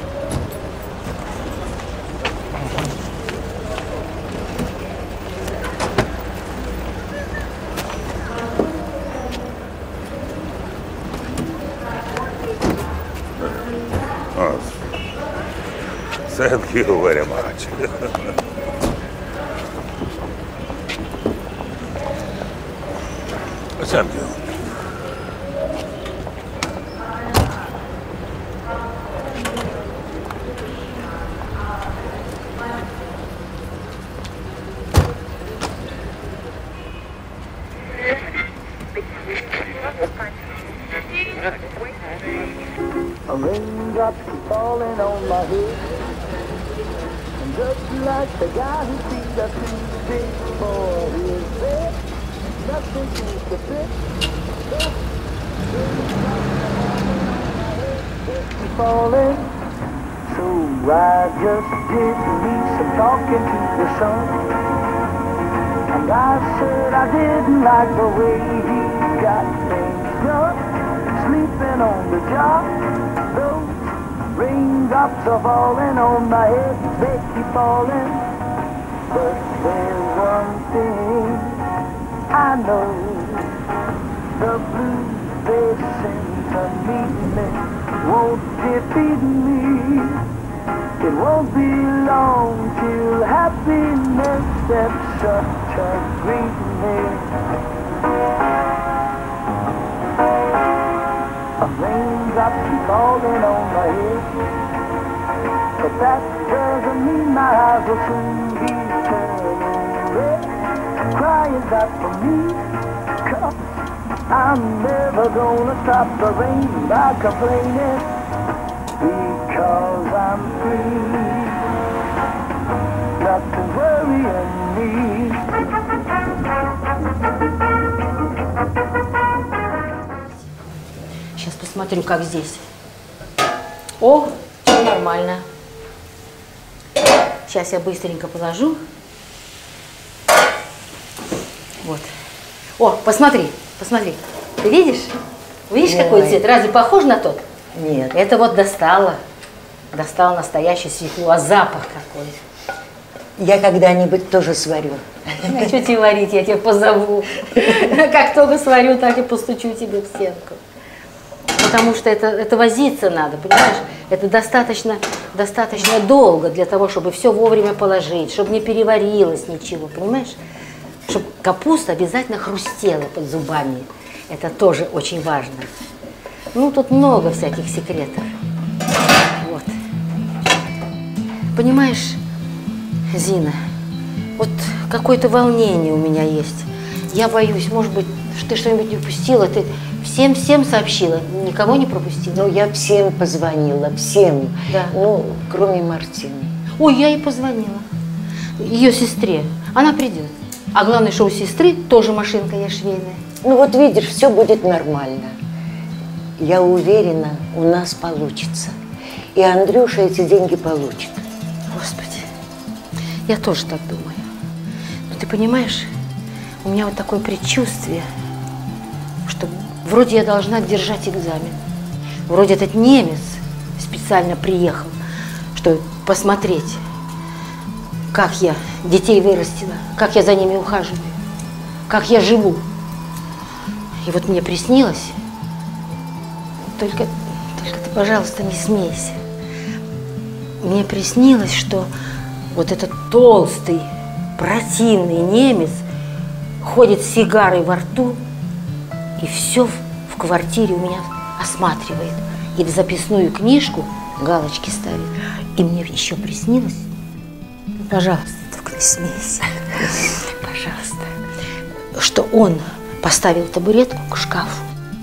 Oh, thank you very much. Thank you. A raindrop keep falling on my head, and just like the guy who sees us before his bed, nothing seems to fit. Keep falling, so I just did me some talking to the sun, and I said I didn't like the way he got things done, sleeping on the job. Those raindrops are falling on my head, they keep falling. But there's one thing I know, the blues they send to meet me won't defeat me. It won't be long till happiness steps up to greet me. A raindrop keep falling on my head, but that doesn't mean my eyes will soon be turning red. Crying's not for me, 'cause I'm never gonna stop the rain by complaining, because I'm free. Nothing's worrying me. Сейчас посмотрю, как здесь. О, все нормально. Сейчас я быстренько положу. Вот. О, посмотри, посмотри. Ты видишь? Видишь, Ой. какой цвет? Разве похож на тот? Нет. Это вот достала. Достала настоящее свекло. А запах какой. Я когда-нибудь тоже сварю. А что тебе варить? Я тебя позову. Как только сварю, так и постучу тебе в стенку. Потому что это, это возиться надо, понимаешь? Это достаточно, достаточно долго для того, чтобы все вовремя положить, чтобы не переварилось ничего, понимаешь? Чтобы капуста обязательно хрустела под зубами. Это тоже очень важно. Ну, тут много всяких секретов. Вот. Понимаешь, Зина, вот какое-то волнение у меня есть. Я боюсь, может быть, ты что-нибудь не упустила, ты всем-всем сообщила, никого не пропустила? Ну, я всем позвонила, всем, да. Ну, кроме Мартины. Ой, я ей позвонила, ее сестре, она придет. А главное, что у сестры тоже машинка есть швейная. Ну, вот видишь, все будет нормально. Я уверена, у нас получится. И Андрюша эти деньги получит. Господи, я тоже так думаю. Но ты понимаешь, у меня вот такое предчувствие, что вроде я должна держать экзамен. Вроде этот немец специально приехал, чтобы посмотреть, как я детей вырастила, как я за ними ухаживаю, как я живу. И вот мне приснилось, только, только ты, пожалуйста, не смейся. Мне приснилось, что вот этот толстый, противный немец ходит с сигарой во рту и все в, в квартире у меня осматривает. И в записную книжку галочки ставит. И мне еще приснилось, пожалуйста, только не смейся, пожалуйста, что он поставил табуретку к шкафу,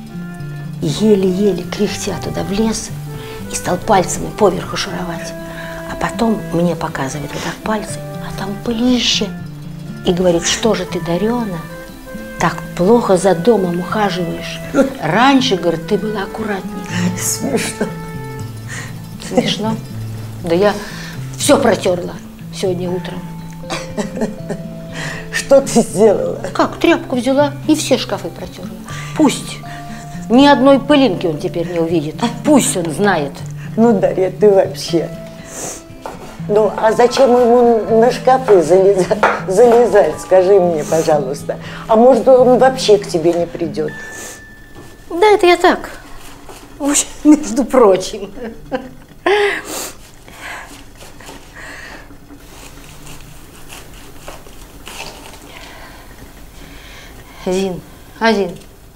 еле-еле кряхтя туда влез и стал пальцами поверху шуровать. А потом мне показывает вот так пальцы, а там ближе. И говорит, что же ты, Дарена, так плохо за домом ухаживаешь. Раньше, говорит, ты была аккуратнее. Смешно. Смешно? Да я все протерла сегодня утром. Что ты сделала? Как? Тряпку взяла и все шкафы протерла. Пусть. Ни одной пылинки он теперь не увидит. Пусть он знает. Ну, Дарья, ты вообще. Ну, а зачем ему на шкафы залезать, залезать, скажи мне, пожалуйста. А может, он вообще к тебе не придет? Да, это я так. Между прочим. Зин, Азин.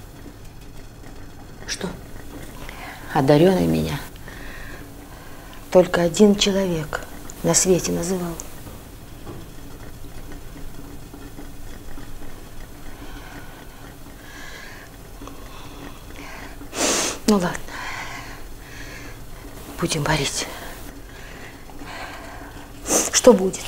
Что? Одаренный меня только один человек на свете называл. Ну ладно, будем варить. Что будет?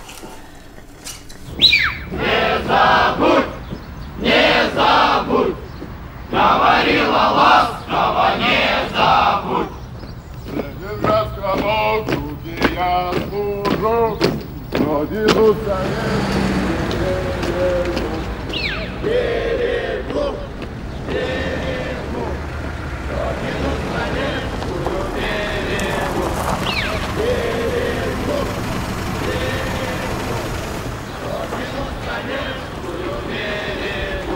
Не забудь, не забудь, говорила ласково, не забудь. Ленинградскому круге я служу, но дедутся не берегу, берегу, но дедутся не берегу, берегу, берегу, но дедутся не берегу.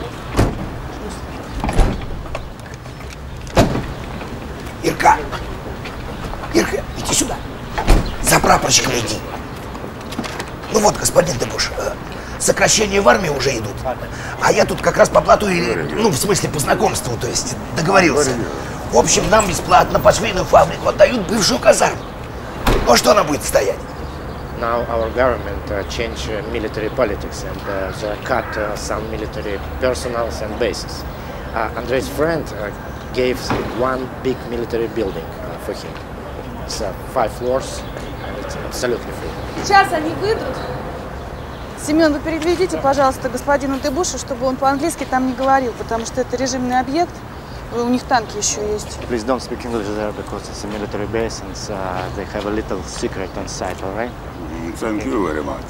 Ирка! Ирка, иди сюда. За прапорщиком иди. Ну вот, господин Дебуш, э, сокращения в армии уже идут. А я тут как раз по блату, и, ну, в смысле, по знакомству, то есть, договорился. В общем, нам бесплатно по швейную фабрику отдают бывшую казарму. Ну, а что она будет стоять? Now our government uh, change uh, military politics and uh, they cut uh, some military personals and bases. Uh, Andrei's friend uh, gave one big military building uh, for him. It's uh, five floors and it's absolutely free. Сейчас они выйдут. Семен, вы переведите, пожалуйста, господину Дебушу, чтобы он по-английски там не говорил, потому что это режимный объект, у них танки еще есть. Please don't speak English there because it's a military base and uh, they have a little secret on site, all right? Thank you very much.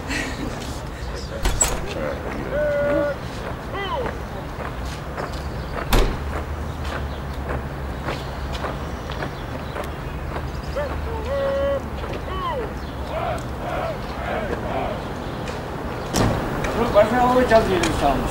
Добро пожаловать, Андрей Александрович.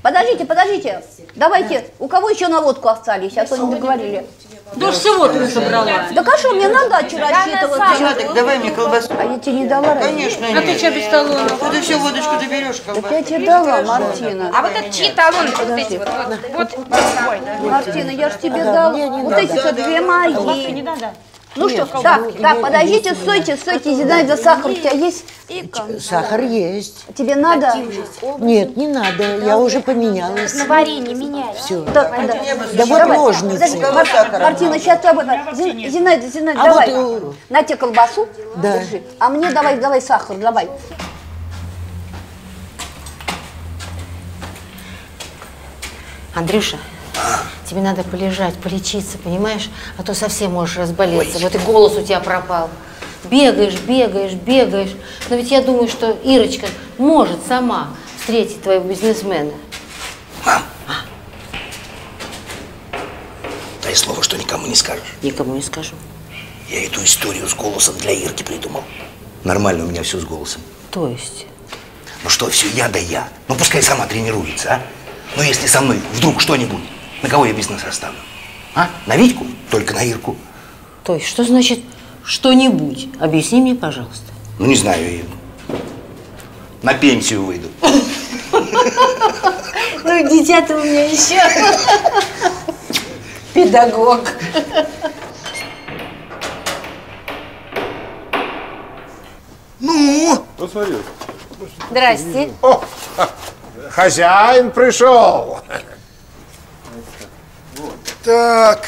Подождите, подождите. Давайте, у кого еще на водку остались, а то не договорили. Да уж всего ты собрала. Да хорошо, мне надо дачу рассчитываться. Чё, давай мне колбасу. А я тебе не дала? Конечно, А ты что без талона? Куда все водочку ты берешь, колбасу? Так я тебе дала, Мартина. А вот это чьи талоны? Вот эти вот. Вот, вот. Мартина, я ж тебе дала. Вот эти-то две мои. Не надо. Ну что, так, так, подождите, стойте, стойте, Зинаида, сахар у тебя есть? Сахар есть. Тебе надо? Нет, не надо, я уже поменялась. На варенье меняй. Все. Да, да. Да вот ножницы. Мартина, сейчас с тобой. Зинаида, Зинаида, А давай. вот, На тебе колбасу. Да. Держи. А мне давай, давай сахар, давай. Андрюша, тебе надо полежать, полечиться, понимаешь? А то совсем можешь разболеться. Вот и голос у тебя пропал. Бегаешь, бегаешь, бегаешь. Но ведь я думаю, что Ирочка может сама встретить твоего бизнесмена. Мам, дай слово, что никому не скажешь. Никому не скажу. Я эту историю с голосом для Ирки придумал. Нормально у меня все с голосом. То есть? Ну что, все я да я. Ну пускай сама тренируется, а? Ну если со мной вдруг что-нибудь, на кого я бизнес оставлю? А? На Витьку? Только на Ирку. То есть, что значит что-нибудь? Объясни мне, пожалуйста. Ну не знаю, я на пенсию выйду. Ну, дитя-то у меня еще педагог. Ну? Посмотри. Здрасте. О, хозяин пришел. Так,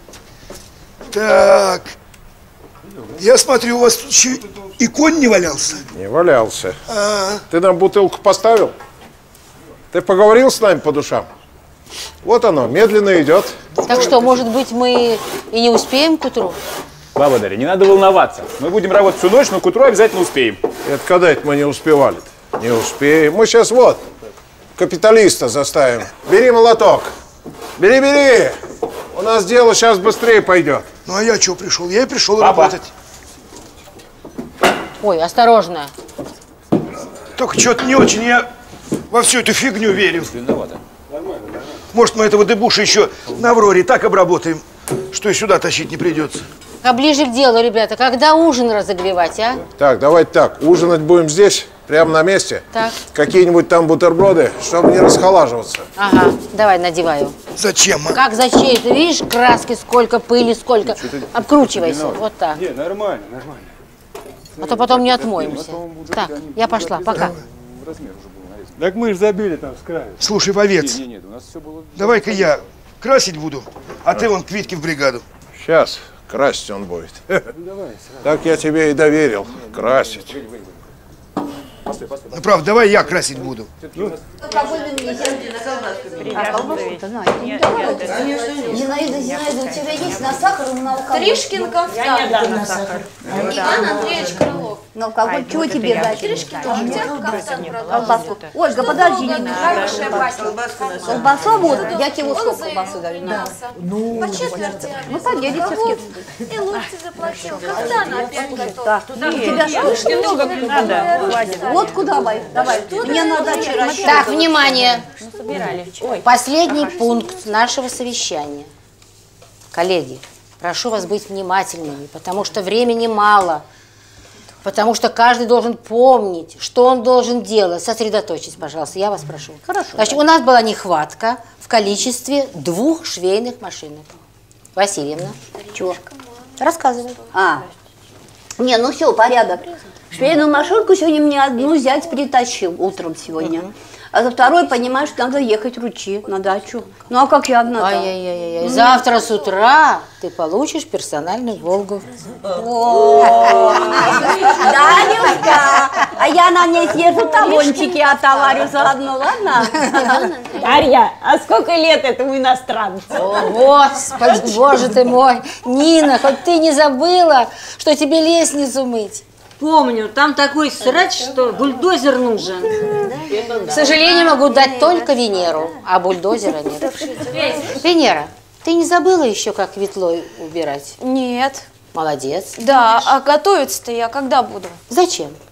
так. Я смотрю, у вас тут еще и конь не валялся. Не валялся. А. Ты нам бутылку поставил? Ты поговорил с нами по душам? Вот оно, медленно идет. Так что, может быть, мы и не успеем к утру? Баба Дарья, не надо волноваться. Мы будем работать всю ночь, но к утру обязательно успеем. Это когда это мы не успевали-то? Не успеем. Мы сейчас вот капиталиста заставим. Бери молоток. Бери, бери. У нас дело сейчас быстрее пойдет. Ну а я что пришел? Я и пришел Папа. работать. Ой, осторожно. Только что-то не очень я во всю эту фигню верю. Виновата. Может, мы этого дебуша еще на Авроре так обработаем, что и сюда тащить не придется. А ближе к делу, ребята, когда ужин разогревать, а? Так, давайте так. Ужинать будем здесь, прямо на месте. Так. Какие-нибудь там бутерброды, чтобы не расхолаживаться. Ага, давай надеваю. Зачем? А? Как зачем? Ты видишь, краски сколько, пыли сколько. Обкручивайся, вот так. Не, нормально, нормально. А то потом не отмоемся. Так, я пошла, пока. Так мы же забили там с краю. Слушай, вовец, Нет, нет, у нас все было... давай-ка я красить буду, а ты вон к Витьке в бригаду. Сейчас красить он будет. Так я тебе и доверил. Красить. Ну, правда, давай я красить буду. Зинаида, Зинаида, у тебя есть на сахар и на алкоголь? Тришкин кафтан. Я не дам на сахар. Иван Андреевич Крылов. На алкоголь. Чего тебе дать? Тришкин кафтан. Колбаску. Ольга, подожди. Хорошая Вася. Колбаса вот. Я тебе вот сколько колбасы даю. Ну, по четверти. Ну, поделите с кем. И Лурти заплатил. Когда она опять готова? У тебя слышно много надо. Вот куда давай. Давай. Мне надо рассчитать. Так, внимание. Последний пункт нашего совещания. Коллеги, прошу вас быть внимательными, потому что времени мало. Потому что каждый должен помнить, что он должен делать. Сосредоточьтесь, пожалуйста, я вас прошу. Хорошо. Значит, у нас была нехватка в количестве двух швейных машинок. Васильевна. Чего? Рассказывай. А. Не, ну все, порядок. Швейную машинку сегодня мне одну зять притащил утром сегодня. Uh-huh. А за второй, понимаешь, надо ехать в Ручьи на дачу. Ну а как я одна? Ай-яй-яй. Mm. Завтра с утра ты получишь персональную Волгу. Данюшка, а я на ней съезжу, талончики отоварю заодно, ладно? Дарья, а сколько лет этому иностранцу? О, Господи, боже ты мой. Нина, хоть ты не забыла, что тебе лестницу мыть? Помню, там такой срач, что бульдозер нужен. К сожалению, могу дать только Венеру, а бульдозера нет. Венера, ты не забыла еще, как ветлой убирать? Нет. Молодец. Да, а готовиться-то я когда буду? Зачем?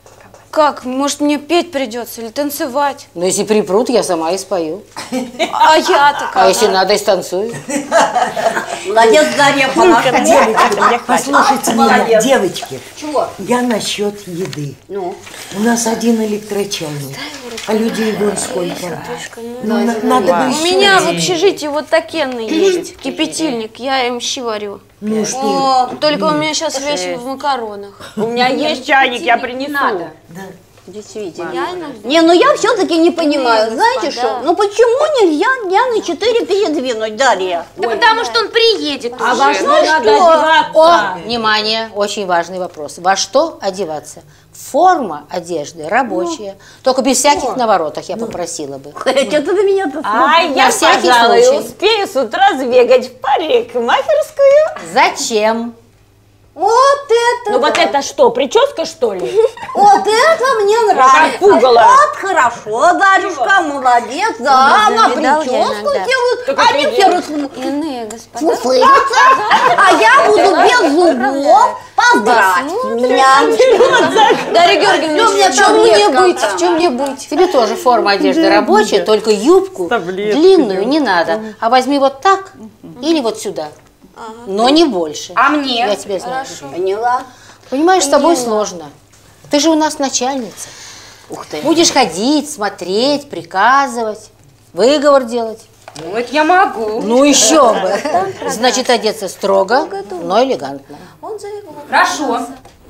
Как? Может, мне петь придется или танцевать? Ну, если припрут, я сама и спою. А я-то как? А если надо, и станцую. Молодец, Дарья, по-нашему. Девочки, послушайте меня, Молодец. девочки. Чего? Я насчет еды. Ну? У нас один электрочайник, а людей вон сколько. Ну, на- надо бы У еще меня в один. общежитии вот такенный есть, кипятильник, я им щи варю. Ну О, только у меня сейчас весь в макаронах. У меня есть чайник, я принесу. Надо. Действительно. Я иногда- Не, ну я все-таки не понимаю, Ой, знаете господа. что? Ну почему нельзя дня на четыре передвинуть, Дарья? Да потому что он приедет А уже. во что Ну надо что? одеваться? О, внимание, очень важный вопрос. Во что одеваться? Форма одежды рабочая. Только без всяких наворотов, я попросила бы. Что ты на меня-то А смотришь? я, На всякий пожалуй, случай. успею с утра сбегать в парикмахерскую. Зачем? Вот это Ну вот да. это что, прическа что ли? Вот это мне нравится. Как пугало. Вот хорошо, Дарюшка, молодец. Да, она Завидал я прическу иногда. делают, Так они это все я. рас- Иные господа. фуфырятся, а я буду без зубов. Поздравьте меня. Дарья Георгиевна, Всё, мне в чем мне таблетка. быть? В чем мне быть? Тебе тоже форма одежды рабочая, только юбку длинную не надо. А возьми вот так или вот сюда. Но не больше. А мне? Я тебя знаю. Поняла. Понимаешь, с тобой сложно. Ты же у нас начальница. Ух ты. Будешь ходить, смотреть, приказывать, выговор делать. Ну это я могу. Ну еще бы. Значит, одеться строго, но элегантно. Хорошо.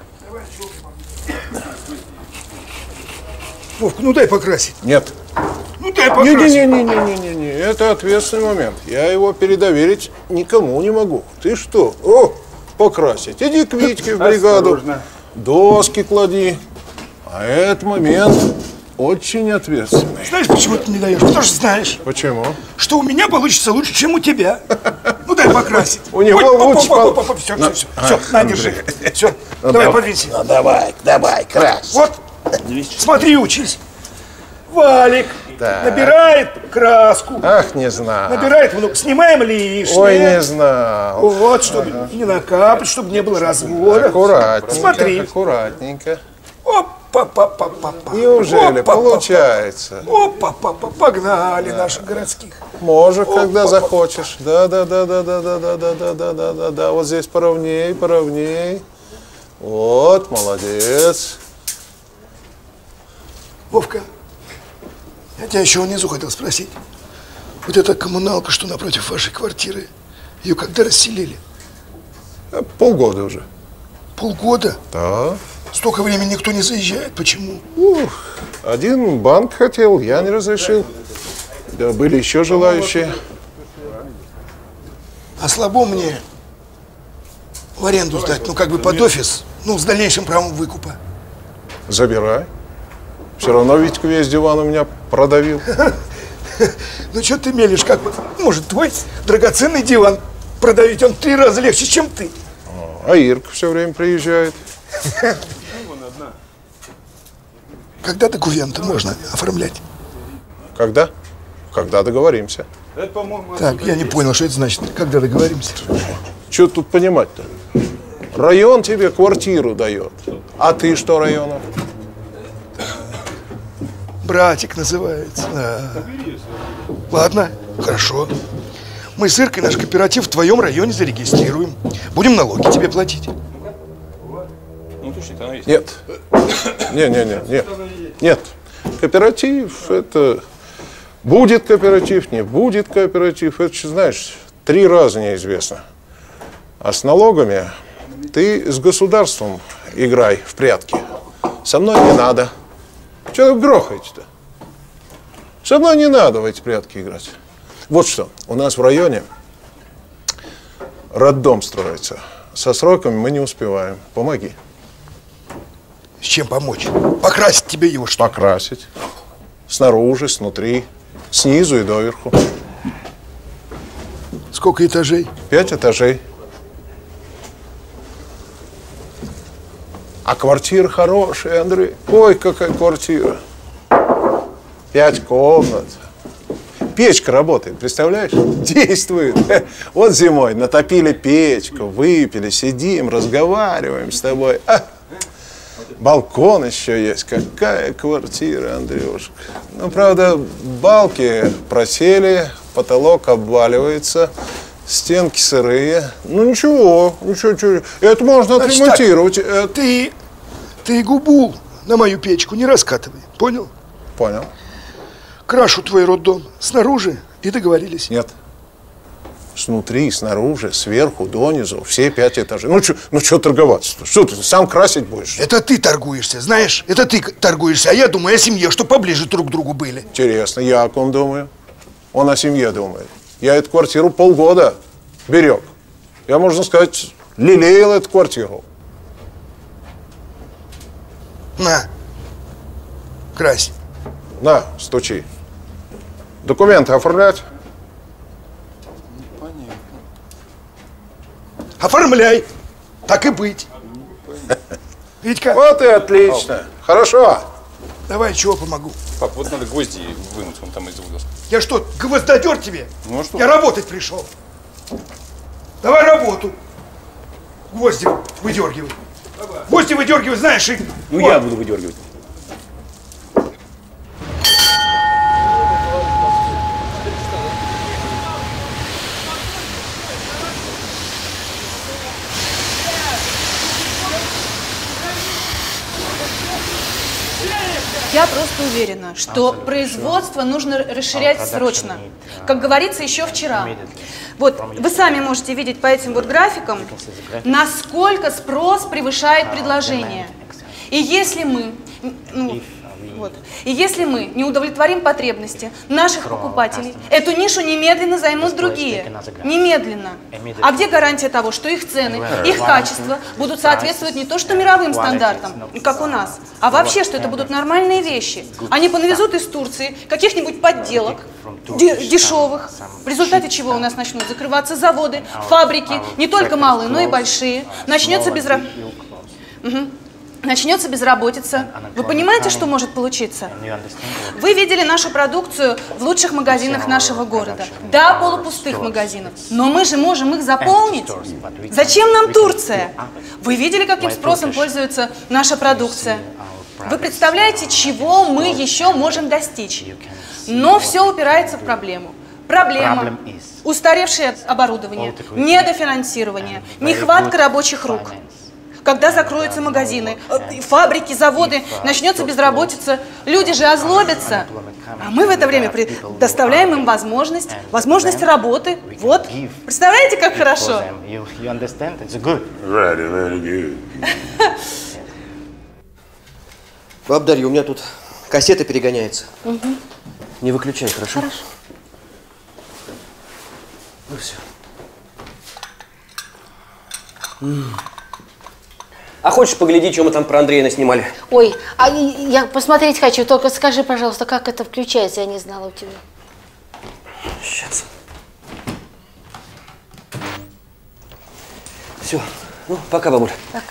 Вовка, ну дай покрасить. Нет. Ну дай покрасить. Не-не-не-не-не-не-не, это ответственный момент. Я его передоверить никому не могу. Ты что? О, покрасить. Иди к Витьке в бригаду. Осторожно. Доски клади. А этот момент очень ответственный. Знаешь, почему ты не даешь? Потому что знаешь, Почему? что у меня получится лучше, чем у тебя. Ну дай покрасить. У него лучше пол- Все, Ну, все, все, все, ах, на, Андрей. держи. Все, Ну, давай, давай. подвинься. Ну, давай, давай, крась. Вот, смотри, учись. Валик Так. набирает краску, Ах, не знаю. набирает внук, снимаем лишнее. Ой, не знал. Вот, чтобы не накапать, чтобы не было развода. Аккуратненько, Смотри. аккуратненько. Опа-па-па-па. Неужели Опа-па-па. получается? Опа-па-па, погнали наших городских. Может, когда захочешь. Да, да, да, да, да, да, да, да, да, да, да, да, да. Вот здесь поровней, поровней. Вот, молодец. Вовка, я тебя еще внизу хотел спросить. Вот эта коммуналка, что напротив вашей квартиры, ее когда расселили? Полгода уже. Полгода? Да. Столько времени никто не заезжает. Почему? Ух, один банк хотел, я не разрешил. Да, были еще желающие. А слабо мне в аренду сдать, ну как бы под офис, ну с дальнейшим правом выкупа. Забирай. Все равно Витька весь диван у меня продавил. Ну что ты мелешь, как бы, может твой драгоценный диван продавить, он в три раза легче, чем ты. А Ирка все время приезжает. Когда документы можно оформлять? Когда? Когда договоримся. Так, я не понял, что это значит, когда договоримся. Что тут понимать-то? Район тебе квартиру дает. А ты что району? Братик называется. Да. Ладно, хорошо. Мы с Иркой наш кооператив в твоем районе зарегистрируем. Будем налоги тебе платить. Ну, точно, она есть. Нет. Не-не-не, нет. Нет. Кооператив это... Будет кооператив, не будет кооператив. Это, же, знаешь, три раза неизвестно. А с налогами ты с государством играй в прятки. Со мной не надо. Что вы грохаете-то? Со мной не надо в эти прятки играть. Вот что, у нас в районе роддом строится. Со сроками мы не успеваем. Помоги. С чем помочь? Покрасить тебе его, что? Покрасить. Снаружи, снутри, снизу и доверху. Сколько этажей? Пять этажей. А квартира хорошая, Андрей. Ой, какая квартира. Пять комнат. Печка работает, представляешь? Действует. Вот зимой натопили печку, выпили, сидим, разговариваем с тобой. А, Балкон еще есть. Какая квартира, Андрюшка. Ну, правда, балки просели, потолок обваливается, стенки сырые. Ну, ничего, ничего, ничего. Это можно Значит, отремонтировать. так, Это... Ты, ты губу на мою печку не раскатывай, понял? Понял. Крашу твой роддом снаружи и договорились. Нет. Снутри, снаружи, сверху, донизу, все пять этажей. Ну, что ну, чё торговаться-то? Что ты, сам красить будешь? Это ты торгуешься, знаешь? Это ты торгуешься, а я думаю о семье, чтобы поближе друг к другу были. Интересно, я о ком думаю? Он о семье думает. Я эту квартиру полгода берег. Я, можно сказать, лелеял эту квартиру. На, крась. На, стучи. Документы оформлять? Оформляй. Так и быть. Витька. Вот и отлично. Хорошо. Давай, чего помогу? Пап, вот надо гвозди вынуть вон там из угла. Я что, гвоздодер тебе? Ну а что? Я работать пришел. Давай работу. Гвозди выдергивай. Гвозди выдергивай, знаешь, и... Ну вот. я буду выдергивать. Я просто уверена, что производство нужно расширять срочно. Как говорится, еще вчера. Вот, вы сами можете видеть по этим вот графикам, насколько спрос превышает предложение. И если мы, ну, вот, и если мы не удовлетворим потребности наших покупателей, эту нишу немедленно займут другие. Немедленно. А где гарантия того, что их цены, их качество будут соответствовать не то что мировым стандартам, как у нас, а вообще, что это будут нормальные вещи. Они понавезут из Турции каких-нибудь подделок, дешевых, в результате чего у нас начнут закрываться заводы, фабрики, не только малые, но и большие. Начнется безработица. Угу. Начнется безработица. Вы понимаете, что может получиться? Вы видели нашу продукцию в лучших магазинах нашего города. Да, полупустых магазинов. Но мы же можем их заполнить. Зачем нам Турция? Вы видели, каким спросом пользуется наша продукция? Вы представляете, чего мы еще можем достичь? Но все упирается в проблему. Проблема. Устаревшее оборудование, недофинансирование, нехватка рабочих рук. Когда закроются магазины, фабрики, заводы, начнется безработица, люди же озлобятся. А мы в это время предоставляем им возможность, возможность работы. Вот. Представляете, как хорошо? Баб Дарья, у меня тут кассета перегоняется. Угу. Не выключай, хорошо? Хорошо. Ну все. А хочешь поглядеть, что мы там про Андрея наснимали? Ой, а я посмотреть хочу, только скажи, пожалуйста, как это включается, я не знала у тебя. Сейчас. Все, ну, пока, бабуль. Пока.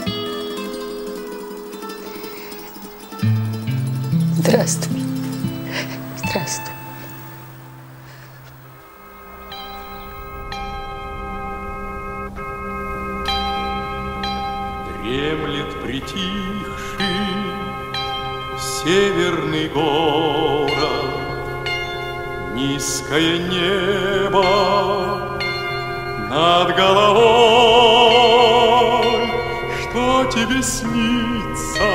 Здравствуй. Здравствуй. Дремлет притихший северный город, низкое небо над головой. Что тебе снится,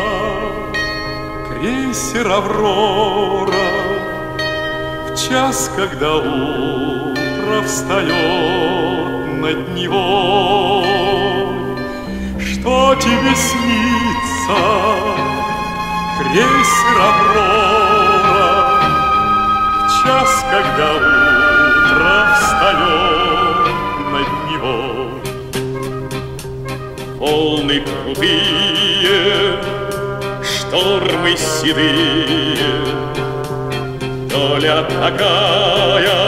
крейсер «Аврора», в час, когда утро встает над Невой? Что тебе снится, крейсер «Аврора», в час, когда утро встает над Невой? Волны крутые, штормы седые, доля такая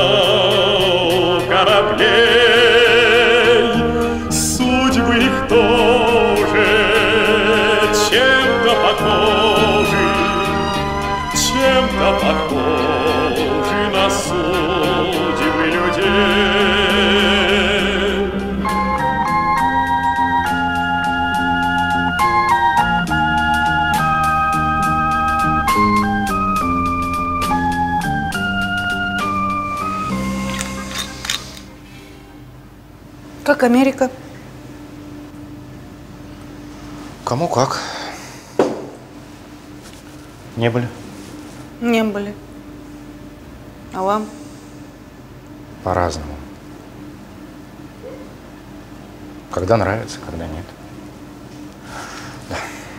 у кораблей, судьбы их тоже чем-то похожи, чем-то похожи на судьбы людей. Как Америка? Кому как. Не были? Не были. А вам? По-разному. Когда нравится, когда нет. Да.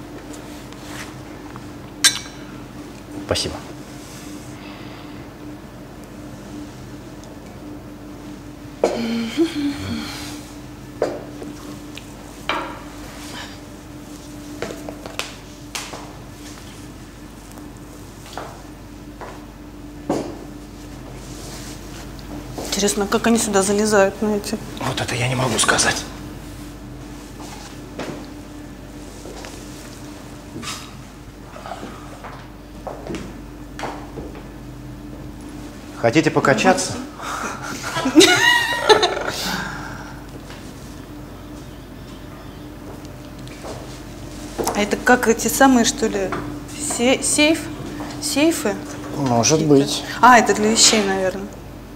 Спасибо. Интересно, как они сюда залезают на эти? Вот это я не могу сказать. Хотите покачаться? А это как эти самые, что ли, се сейф? Сейфы? Может быть. А, это для вещей, наверное.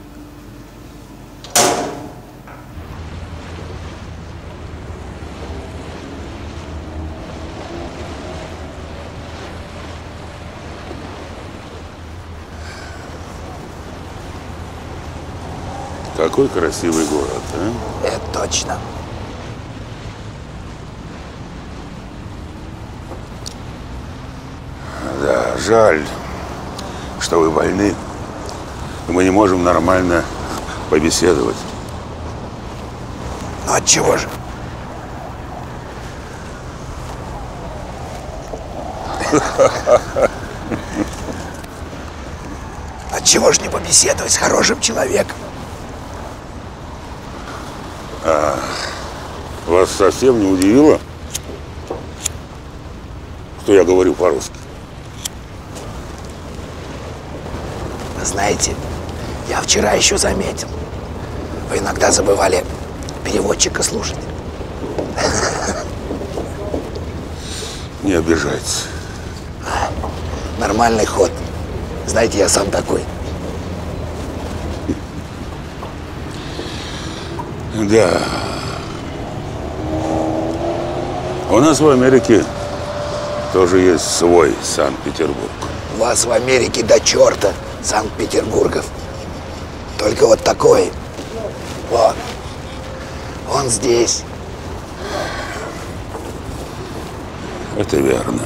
Какой красивый город, а? Это точно. Да, жаль, что вы больны, и мы не можем нормально побеседовать. Ну отчего же? Отчего же не побеседовать с хорошим человеком? А, вас совсем не удивило, что я говорю по-русски? Вы знаете, я вчера еще заметил, вы иногда забывали переводчика слушать. Не обижайтесь. Нормальный ход. Знаете, я сам такой. Да. У нас в Америке тоже есть свой Санкт-Петербург. У вас в Америке до черта Санкт-Петербургов. Только вот такой. Вот. Он здесь. Это верно.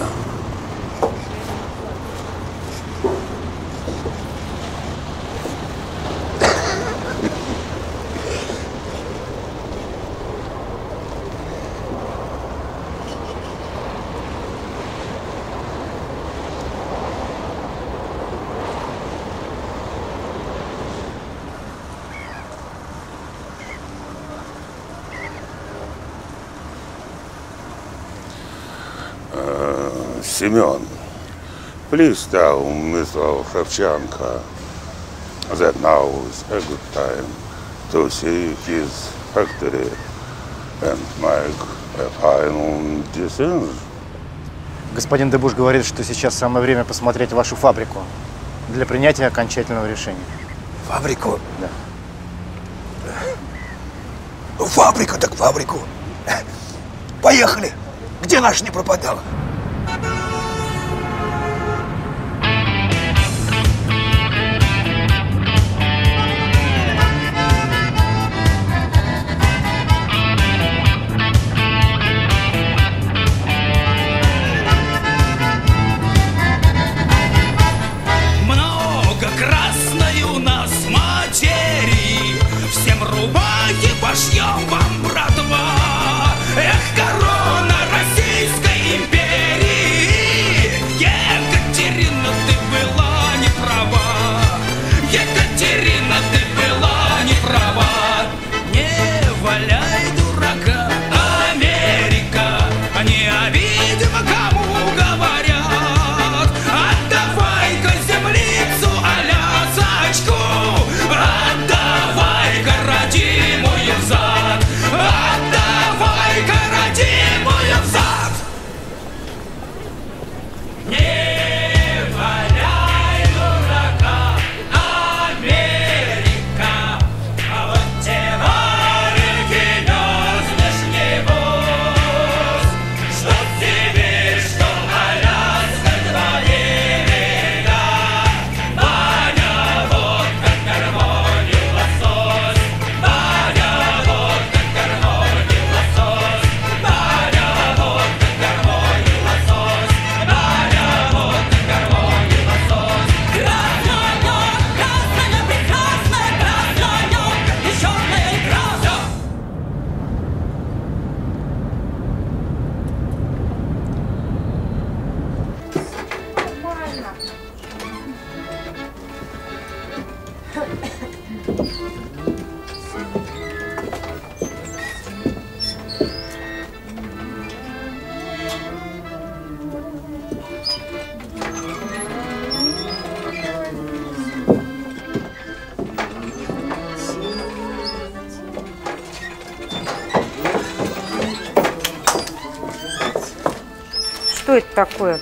Семен, Please tell Mister Shevchenko that now is a good time to see his factory and make a final decision. Господин Дебуш говорит, что сейчас самое время посмотреть вашу фабрику для принятия окончательного решения. Фабрику? Да. Фабрику так фабрику. Поехали. Где наш не пропадал? Много красной у нас материи, всем рубахи пошьем вам, братва. Эх, корона Российской империи, Екатерина, ты была не права. Екатерина, ты была не права. Не валяй дурака, Америка, не обидим, кому говорят. Отдавай-ка землицу, Алясочку, отдавай-ка родимую взад. Отдавай-ка родимую взад. Не валяй дурака, Америка, а вот те вареньки мерзнешь небось. Что Сибирь, что Аляска, твои берега. Баня, водка, гармонию, лосось. Баня, водка, гармонию, лосось. Баня, водка, гармонию, лосось. Баня, водка, гармонию, лосось. Красная, красная, прекрасная, красная, и черная икра. Всё. Что это такое?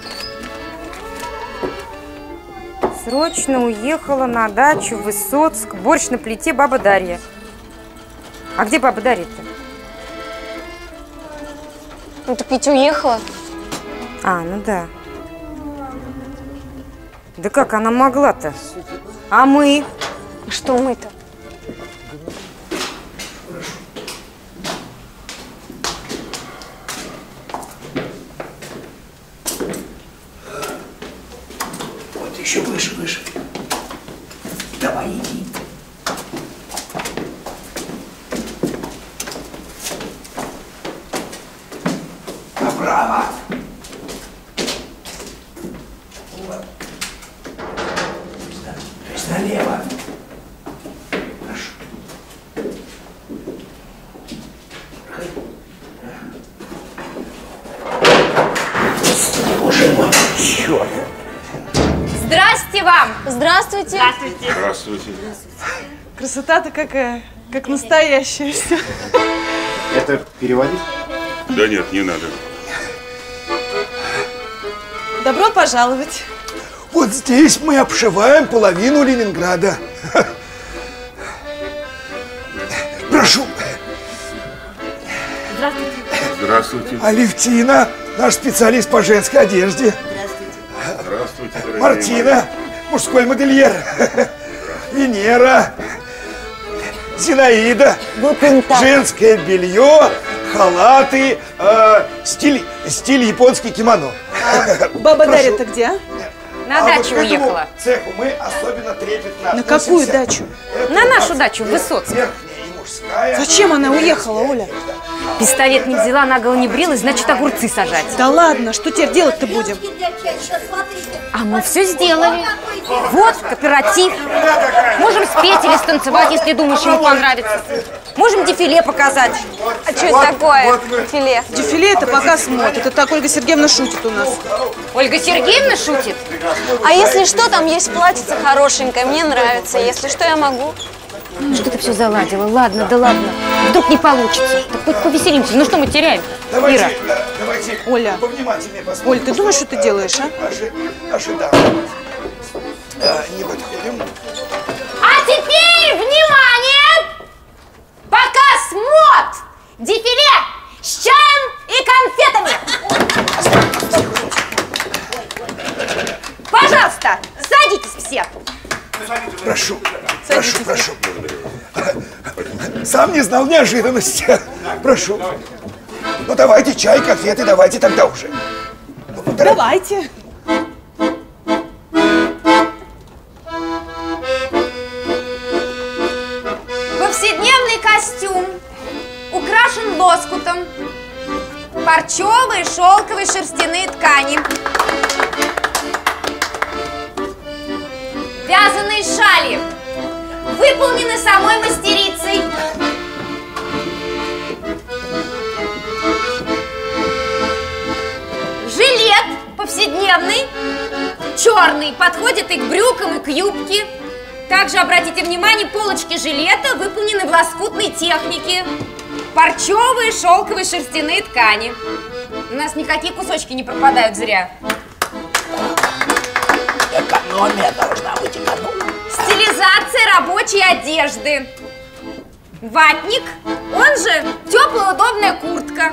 Срочно уехала на дачу в Высоцк. Борщ на плите, баба Дарья. А где баба Дарья-то? Ну так ведь уехала. А, ну да. Да как она могла-то? А мы? Что мы-то? Вот еще выше, выше. Давай, иди. Направо. Вот. То есть налево. Хорошо. Боже мой, черт. Здрасте вам! Здравствуйте! Здравствуйте. Здравствуйте. Красота-то какая, как настоящая все. Это переводить? Да нет, не надо. Добро пожаловать. Вот здесь мы обшиваем половину Ленинграда. Прошу. Здравствуйте. Здравствуйте. Алевтина, наш специалист по женской одежде. Здравствуйте, дорогие Мартина, мои. мужской модельер. Венера. Зинаида. Женское белье, халаты, э, стиль, стиль японский кимоно. А баба Дарья-то где? А? На а дачу вот уехала. Цеху мы особенно трепетно На относимся. какую дачу? На нашу дачу в Высоцк. Зачем она уехала, Оля? Пистолет не взяла, наголо не брилась, значит, огурцы сажать. Да ладно, что теперь делать-то будем? А мы все сделали. Вот, кооператив. Можем спеть или станцевать, если думаешь, ему понравится. Можем дефиле показать. А что это такое? вот вы. Дефиле. Дефиле – это показ мод. Это так Ольга Сергеевна шутит у нас. Ольга Сергеевна шутит? А если что, там есть платьице хорошенькое, мне нравится. Если что, я могу. Ну что ты все заладила? Ладно, да ладно. Вдруг не получится. Так хоть повеселимся. Ну что мы теряем? Давайте, Ира. э, давайте Оля. повнимательнее посмотрим. Оль, ты думаешь, что ты делаешь, а? Наши, наши дамы. Э, не подходим. А теперь, внимание! Показ мод! Дефиле с чаем и конфетами! Пожалуйста, садитесь все! Прошу, прошу, прошу. Сам не знал неожиданности. Прошу. Ну давайте чай, конфеты, давайте тогда уже. Ну, давайте. Повседневный костюм украшен лоскутом. Парчевые, шелковые, шерстяные ткани. Вязаные шали выполнены самой мастерицей. Жилет повседневный, черный, подходит и к брюкам, и к юбке. Также обратите внимание, полочки жилета выполнены в лоскутной технике. Парчевые, шелковые, шерстяные ткани. У нас никакие кусочки не пропадают зря. Экономия должна быть экономия. Стилизация рабочей одежды. Ватник, он же теплая удобная куртка.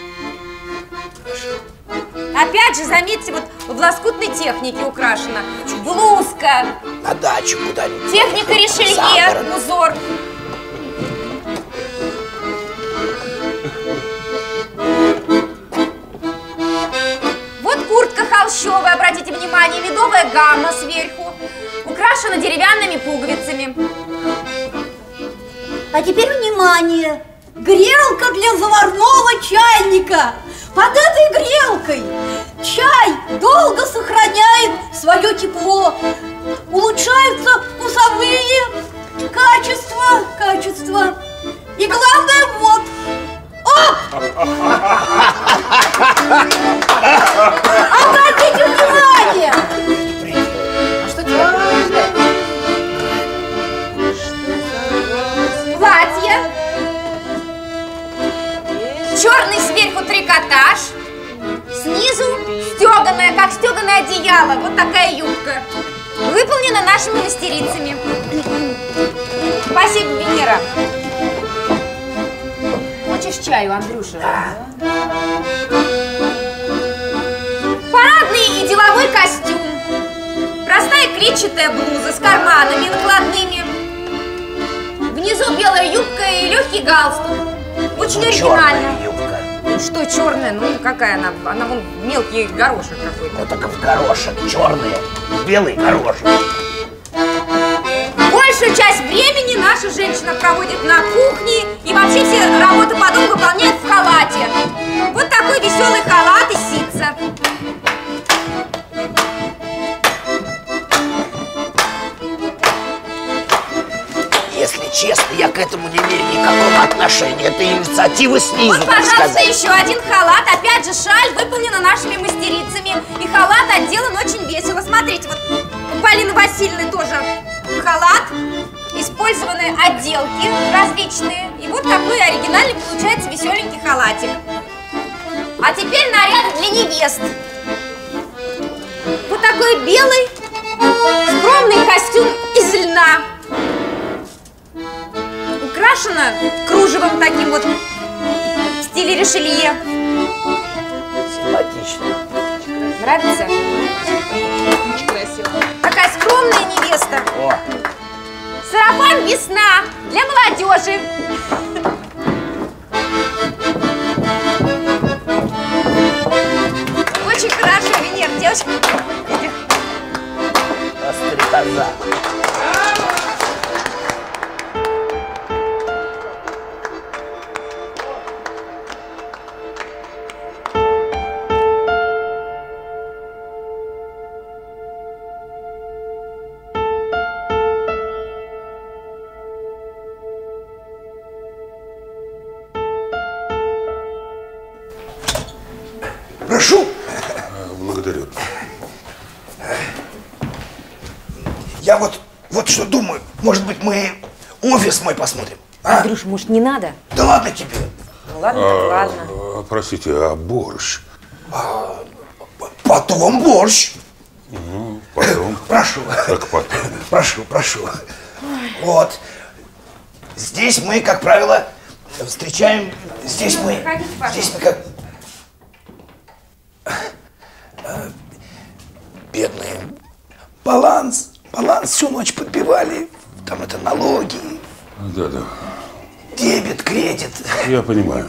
Опять же, заметьте, вот в лоскутной технике украшена блузка. На дачу куда-нибудь. Техника решелье, узор. Вот куртка холщовая, обратите внимание, медовая гамма сверху. Украшена деревянными пуговицами. А теперь внимание! Грелка для заварного чайника. Под этой грелкой чай долго сохраняет свое тепло. Улучшаются вкусовые качества, качества. И главное вот. Оп! Обратите внимание! А что делать? Платье. Черный сверху трикотаж. Снизу стеганое, как стеганое одеяло. Вот такая юбка. Выполнена нашими мастерицами. Спасибо, Венера. Хочешь чаю, Андрюша? Парадный и деловой костюм. Простая клетчатая блуза с карманами накладными. Внизу белая юбка и легкий галстук. Очень оригинально. Юбка. Что черная? Ну какая она? Она вон мелкий горошек какой-то. Ну так в горошек черный, белый горошек. Большую часть времени наша женщина проводит на кухне и вообще все работы по дому выполняет в халате. Вот такой веселый халат и ситца. Если честно, я к этому не имею никакого отношения. Это инициатива снизу, Вот, так пожалуйста, сказать. еще один халат. Опять же, шаль выполнена нашими мастерицами. И халат отделан очень весело. Смотрите, вот у Полины Васильевны тоже халат. Использованы отделки различные. И вот такой оригинальный получается веселенький халатик. А теперь наряд для невест. Вот такой белый скромный костюм из льна. Украшена кружевом таким вот в стиле решелье. Симпатично. Нравится? Очень красиво. Такая скромная невеста. О. Сарафан «Весна» для молодежи. Очень хорошо, Венер, девочка. Стрекоза. Прошу. Благодарю. Я вот, вот что думаю. Может быть, мы офис мой посмотрим? А? Андрюш, может, не надо? Да ладно тебе. Ну ладно, так ладно. А, простите, а борщ? А, потом борщ. Ну, потом. Прошу. Как потом? Прошу, прошу. Вот. Здесь мы, как правило, встречаем... Здесь мы... Здесь мы как... Бедные. Баланс. Баланс всю ночь подбивали. Там это налоги. Да, да. Дебет, кредит. Я понимаю.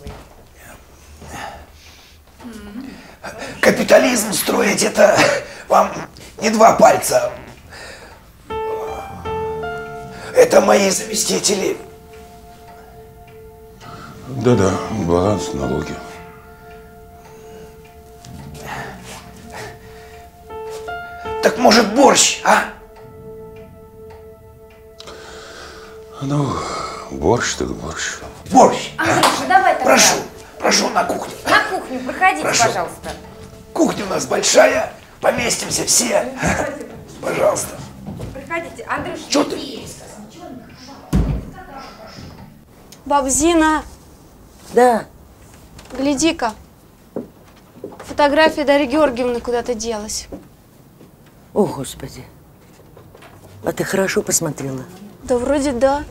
Капитализм строить это вам не два пальца. Это мои заместители. Да, да, баланс, налоги. Так может борщ, а? Ну, борщ так борщ. Борщ. Андрюша, давай тогда. Прошу, прошу на кухню. На кухню проходите, Прошу. пожалуйста. Кухня у нас большая, поместимся все. Пожалуйста. Проходите. Андрюша, Что ты? Баб Зина. Да. Гляди-ка. Фотография Дарьи Георгиевны куда-то делась. О, Господи. А ты хорошо посмотрела? Да вроде да.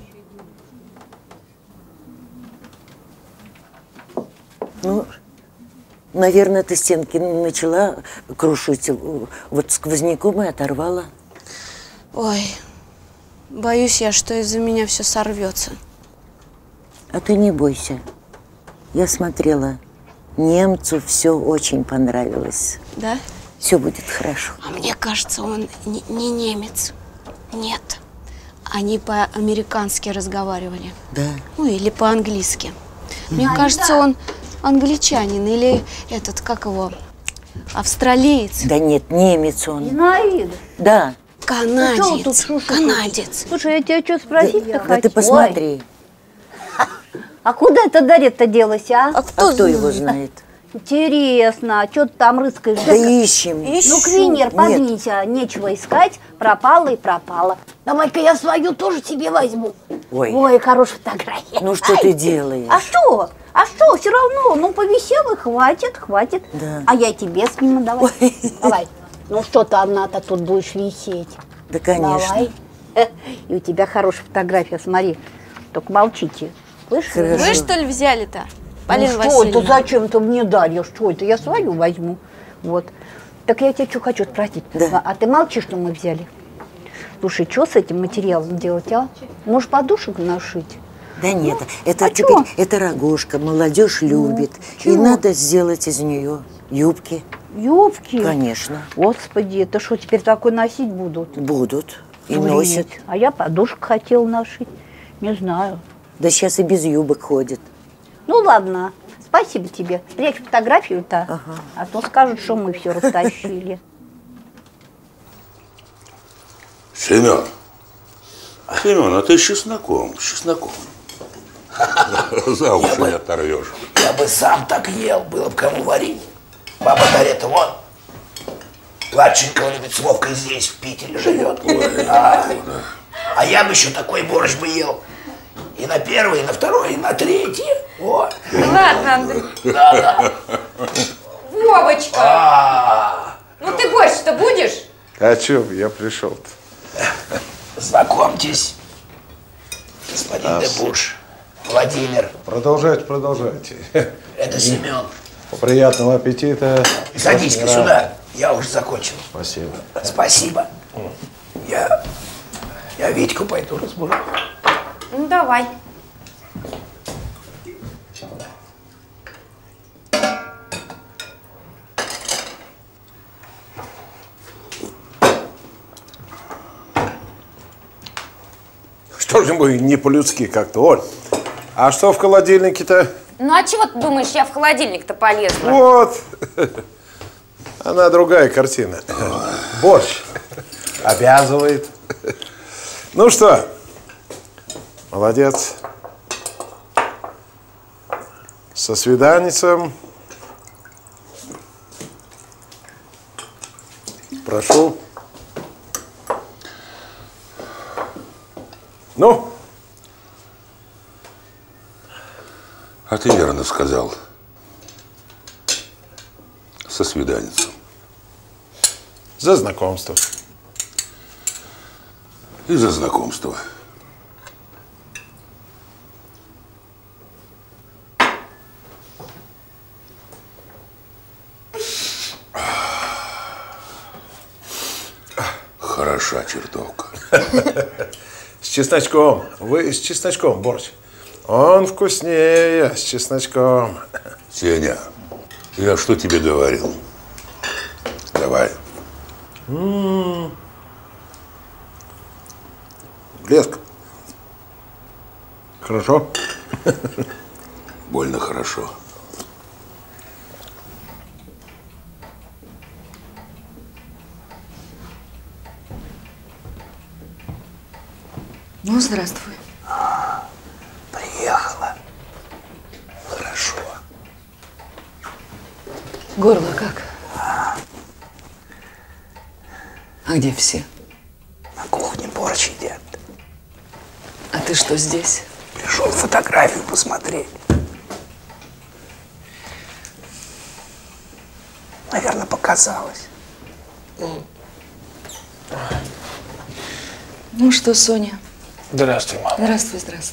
Ну, наверное, ты стенки начала крушить. Вот сквозняком и оторвала. Ой, боюсь я, что из-за меня все сорвется. А ты не бойся. Я смотрела. Немцу все очень понравилось. Да? Все будет хорошо. А мне кажется, он не, не немец. Нет. Они по-американски разговаривали. Да. Ну, или по-английски. Мне кажется, он англичанин или этот, как его, австралиец. Да нет, немец он. Зинаида. Да. Канадец. Ну, тут шушукаешь? Канадец. Слушай, я тебя что спросить-то Да, хочу? да ты посмотри. Ой. А куда эта Дарья-то делась, а? А кто, а кто его знает? Интересно, а что ты там рыскаешь? Да ищем. Ну, Квинер, подвинься, нечего искать, пропала и пропала. Давай-ка я свою тоже себе возьму. Ой. Ой, хорошая фотография. Ну, что Ай. ты делаешь? А что? А что, все равно, ну, повисела, хватит, хватит. Да. А я тебе сниму, давай. Ой. Давай. Ну, что-то одна-то тут будешь висеть. Да, конечно. Давай. И у тебя хорошая фотография, смотри. Только молчите. Слышишь? Вы что ли взяли-то, Полина ну, что это, Васильевна? зачем ты мне Дарья? Что это? Я свою возьму. Вот. Так я тебя что хочу спросить. Да. А ты молчишь, что мы взяли? Слушай, что с этим материалом делать, а? Можешь подушек нашить? Да нет, это а теперь, чё? это рогожка, молодежь любит. чё? И надо сделать из нее юбки. Юбки? Конечно. Господи, это что, теперь такой носить будут? Будут. И Блин, носят. А я подушек хотела нашить. Не знаю. Да сейчас и без юбок ходят. Ну ладно, спасибо тебе. Спрячь фотографию-то, Ага. а то скажут, что мы все растащили. Семен. Семен, а ты с чесноком, с чесноком. За уши не оторвешь. Я бы сам так ел, было бы кому варить. Баба Дарья-то вон, Ладченкова любит с Вовкой здесь, в Питере живет. А, а я бы еще такой борщ бы ел. И на первое, и на второе, и на третье. Вот. Ладно, Андрей. Да, да. Вовочка! А, Ну ты борщ-то будешь? А чё я пришел-то? знакомьтесь, господин А, Дебуш, Владимир. Продолжайте, продолжайте. Это Семен. Приятного аппетита. Садись-ка Очень сюда, рад. я уже закончил. Спасибо. Спасибо. Я, я Витьку пойду разбужу. Ну давай. Что же мы не по-людски как-то, Оль? А что в холодильнике-то? Ну а чего ты думаешь, я в холодильник-то полезла? Вот. Она другая картина. Борщ обязывает. Ну что, молодец. Со свиданицем. Прошу. Ну? А ты верно сказал. Со свиданицем. За знакомство. И за знакомство. Хороша чертовка. С чесночком. Вы с чесночком борщ. Он вкуснее с чесночком. Сеня, я что тебе говорил? Давай. М-м-м. Блеск. Хорошо? Больно хорошо. Ну, здравствуй. Приехала. Хорошо. Горло как? А где все? На кухне борщ едят. А ты что здесь? Пришел фотографию посмотреть. Наверное, показалось. Ну что, Соня? Здравствуй, мама. Здравствуй, здравствуй.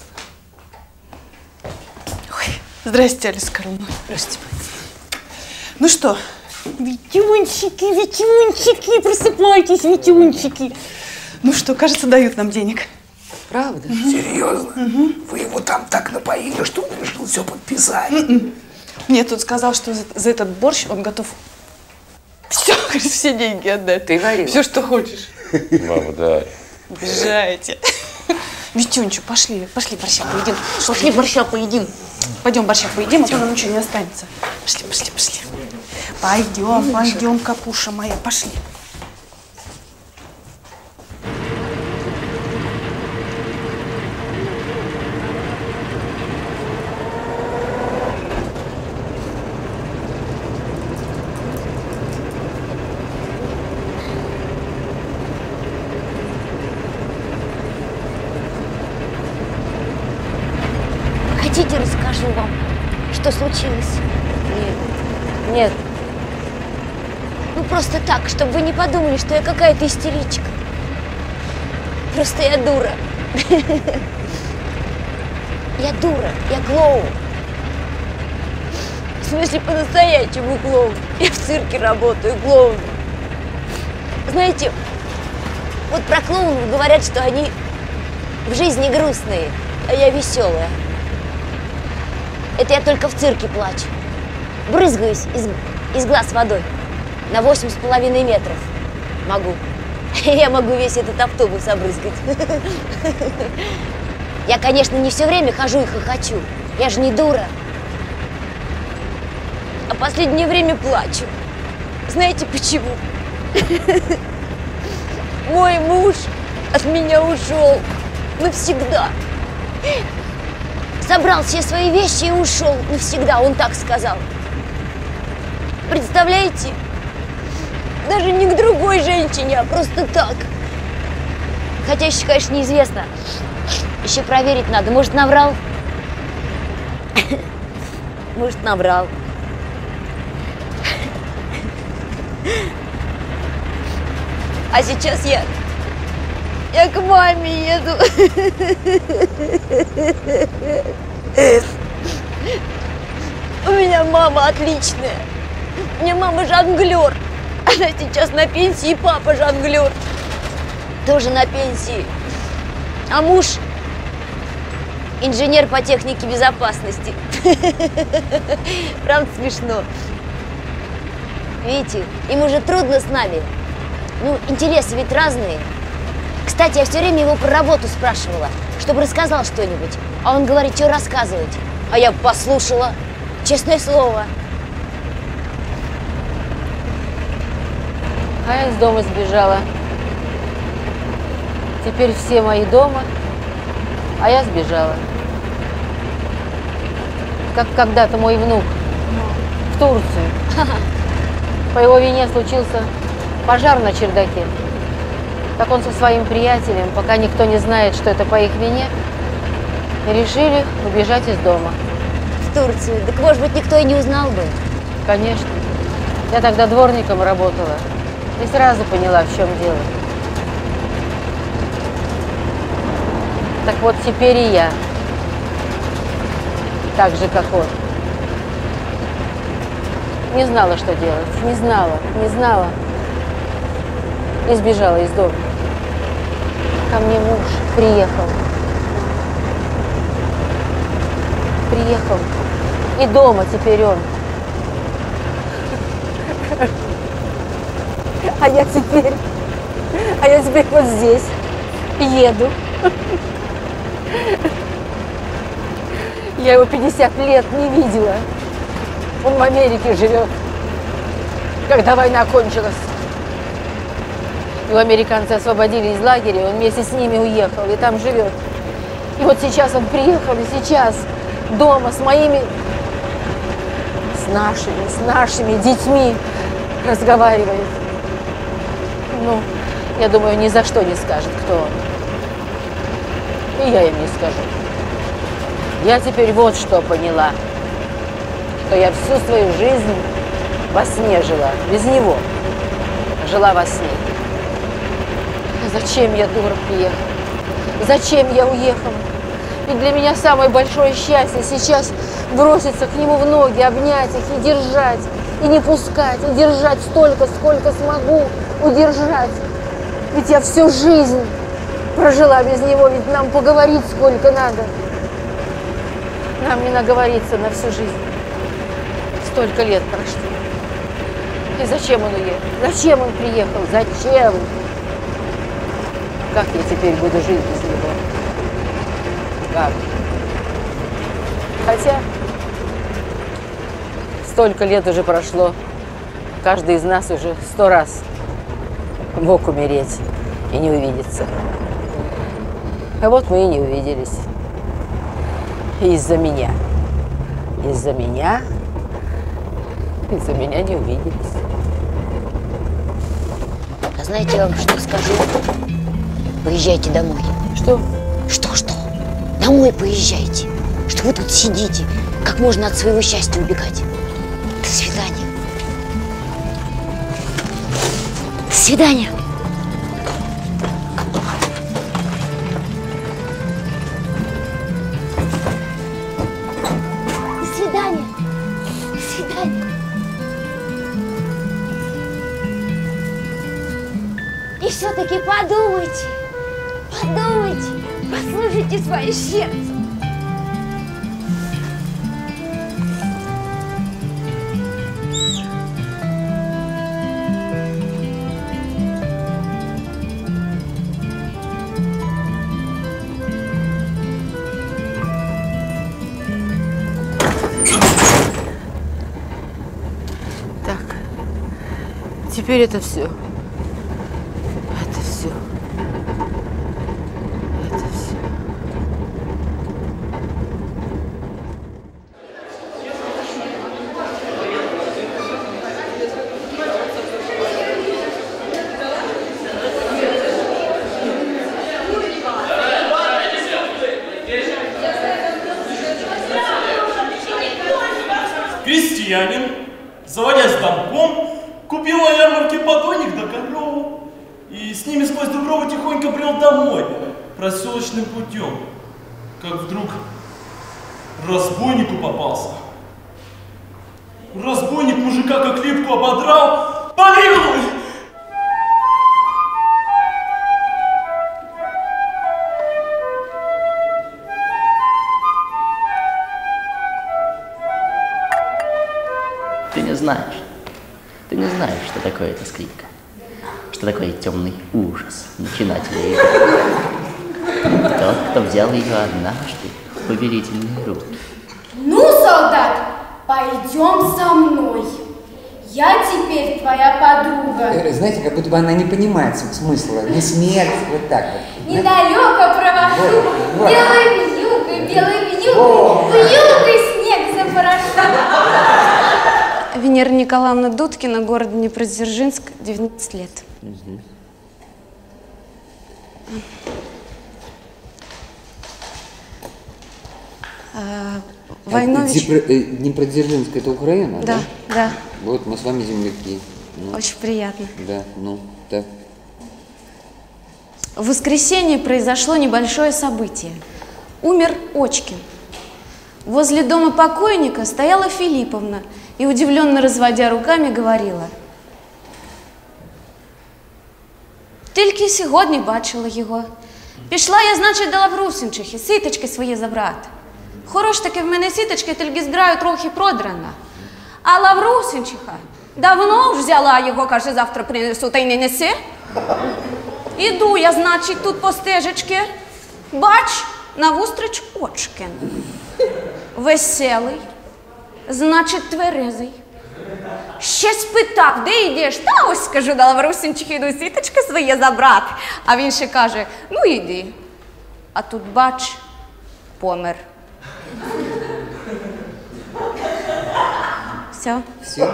Ой, здрасте, Алиса Карловна. Здравствуйте. Ну что? Витюнчики, Витюнчики, просыпайтесь, Витюнчики. Ну что, кажется, дают нам денег. Правда? Угу. Серьезно? Угу. Вы его там так напоили, что он решил все подписать? М-м. Нет, он сказал, что за, за этот борщ он готов все, все деньги отдать. Ты говорила. Все, что хочешь. Мама, да. Обижаете. Витюнчик, пошли, пошли борща поедим. Пошли борща поедим. Пойдем борща поедим, а то нам ничего не останется. Пошли, пошли, пошли. Пойдем, пойдем, капуша моя, пошли. Хотите, расскажу вам, что случилось? Нет. Нет. Ну, просто так, чтобы вы не подумали, что я какая-то истеричка. Просто я дура. Я дура, я клоун. В смысле, по-настоящему клоун. Я в цирке работаю, клоун. Знаете, вот про клоунов говорят, что они в жизни грустные, а я веселая. Это я только в цирке плачу. Брызгаюсь из, из глаз водой на восемь с половиной метров. Могу. Я могу весь этот автобус обрызгать. Я, конечно, не все время хожу и хохочу. Я же не дура. А последнее время плачу. Знаете почему? Мой муж от меня ушел навсегда. Собрал все свои вещи и ушел навсегда, он так сказал. Представляете? Даже не к другой женщине, а просто так. Хотя еще, конечно, неизвестно. Еще проверить надо. Может, наврал? Может, наврал. А сейчас я... Я к маме еду. У меня мама отличная. У меня мама жонглер. Она сейчас на пенсии, папа жонглер. Тоже на пенсии. А муж инженер по технике безопасности. Правда смешно. Видите, им уже трудно с нами. Ну, интересы ведь разные. Кстати, я все время его про работу спрашивала, чтобы рассказал что-нибудь. А он говорит, что рассказывать. А я послушала. Честное слово. А я из дома сбежала. Теперь все мои дома, а я сбежала. Как когда-то мой внук в Турцию. По его вине случился пожар на чердаке. Так он со своим приятелем, пока никто не знает, что это по их вине, решили убежать из дома. В Турцию? Так, может быть, никто и не узнал бы? Конечно. Я тогда дворником работала и сразу поняла, в чем дело. Так вот, теперь и я. Так же, как он. Не знала, что делать. Не знала, не знала. И сбежала из дома. Ко мне муж приехал. Приехал. И дома теперь он. А я теперь, а я теперь вот здесь еду. Я его пятьдесят лет не видела. Он в Америке живет, когда война кончилась. Его американцы освободили из лагеря, он вместе с ними уехал и там живет. И вот сейчас он приехал, и сейчас дома с моими, с нашими, с нашими детьми разговаривает. Ну, я думаю, ни за что не скажет, кто он. И я им не скажу. Я теперь вот что поняла, что я всю свою жизнь во сне жила, без него. Жила во сне. Зачем я, дура, приехала? Зачем я уехала? Ведь для меня самое большое счастье сейчас броситься к нему в ноги, обнять их и держать, и не пускать, и держать столько, сколько смогу удержать. Ведь я всю жизнь прожила без него, ведь нам поговорить сколько надо. Нам не наговориться на всю жизнь. Столько лет прошло. И зачем он уехал? Зачем он приехал? Зачем? Как я теперь буду жить без него? Как? Хотя столько лет уже прошло. Каждый из нас уже сто раз мог умереть и не увидеться. А вот мы и не увиделись. Из-за меня. Из-за меня. Из-за меня не увиделись. А знаете, я вам что скажу? Поезжайте домой. Что? Что-что? Домой поезжайте. Что вы тут сидите? Как можно от своего счастья убегать? До свидания. До свидания. До свидания. До свидания. И все-таки подумайте. Подумайте, послушайте свое сердце. Так, теперь это все. Крестьянин, заводясь домком, купил на ярмарке подойник да корову и с ними сквозь Дуброву тихонько брел домой проселочным путем, как вдруг разбойнику попался. Разбойник мужика как липку ободрал. Помилуй! Ты не знаешь, ты не знаешь, что такое эта скрипка, что такое темный ужас начинателя игры. Тот, кто взял ее однажды в повелительные руки. Ну, солдат, пойдем со мной. Я теперь твоя подруга. Знаете, как будто бы она не понимает смысла. Не смерть, вот так вот. Недалеко провожу. Вот, вот. Белой вьюгой, белой вьюгой, вьюгой снег запорошил. Венера Николаевна Дудкина, город Днепродзержинск, девятнадцать лет. Угу. А, Войнович... А, Днепродзержинск – это Украина, да? Да, да. Вот мы с вами земляки. Ну. Очень приятно. Да, ну, так. В воскресенье произошло небольшое событие. Умер Очкин. Возле дома покойника стояла Филипповна и, удивленно разводя руками, говорила: «Тільки сьогодні бачила його. Пішла я, значить, до Лаврусинчихи, сіточки свої забрати. Хорош таки в мене сіточки, тільки з граю трохи продрана. А Лаврусинчиха давно ж взяла його, каже, завтра принесу, та й не несе. Іду я, значить, тут по стежечки, бач, навустріч Очкін. Веселий, значить, тверезий. Ще спитав, де йдеш? Та ось, скажу, до Лаврусинчихи йду сіточки своє забрати. А він ще каже: ну йди. А тут, бач, помер. Все. Все?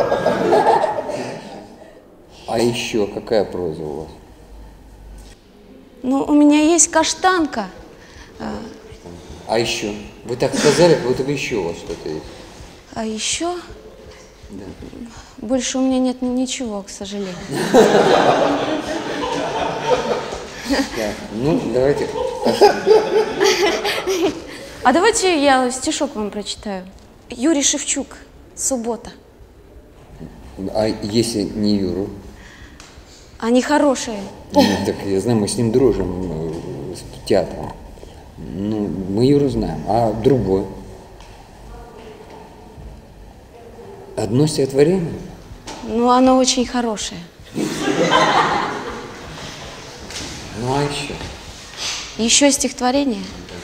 А еще какая проза у вас? Ну, у меня есть каштанка. А еще? Вы так сказали, вот еще у вас что-то есть. А еще? Да. Больше у меня нет ничего, к сожалению. Так, ну, давайте. А давайте я стишок вам прочитаю. Юрий Шевчук, «Суббота». А если не Юру? Они хорошие. Ну, так я знаю, мы с ним дружим, с театром. Ну, мы Юру знаем, а другой? Одно стихотворение? Ну, оно очень хорошее. Ну, а еще? Еще стихотворение?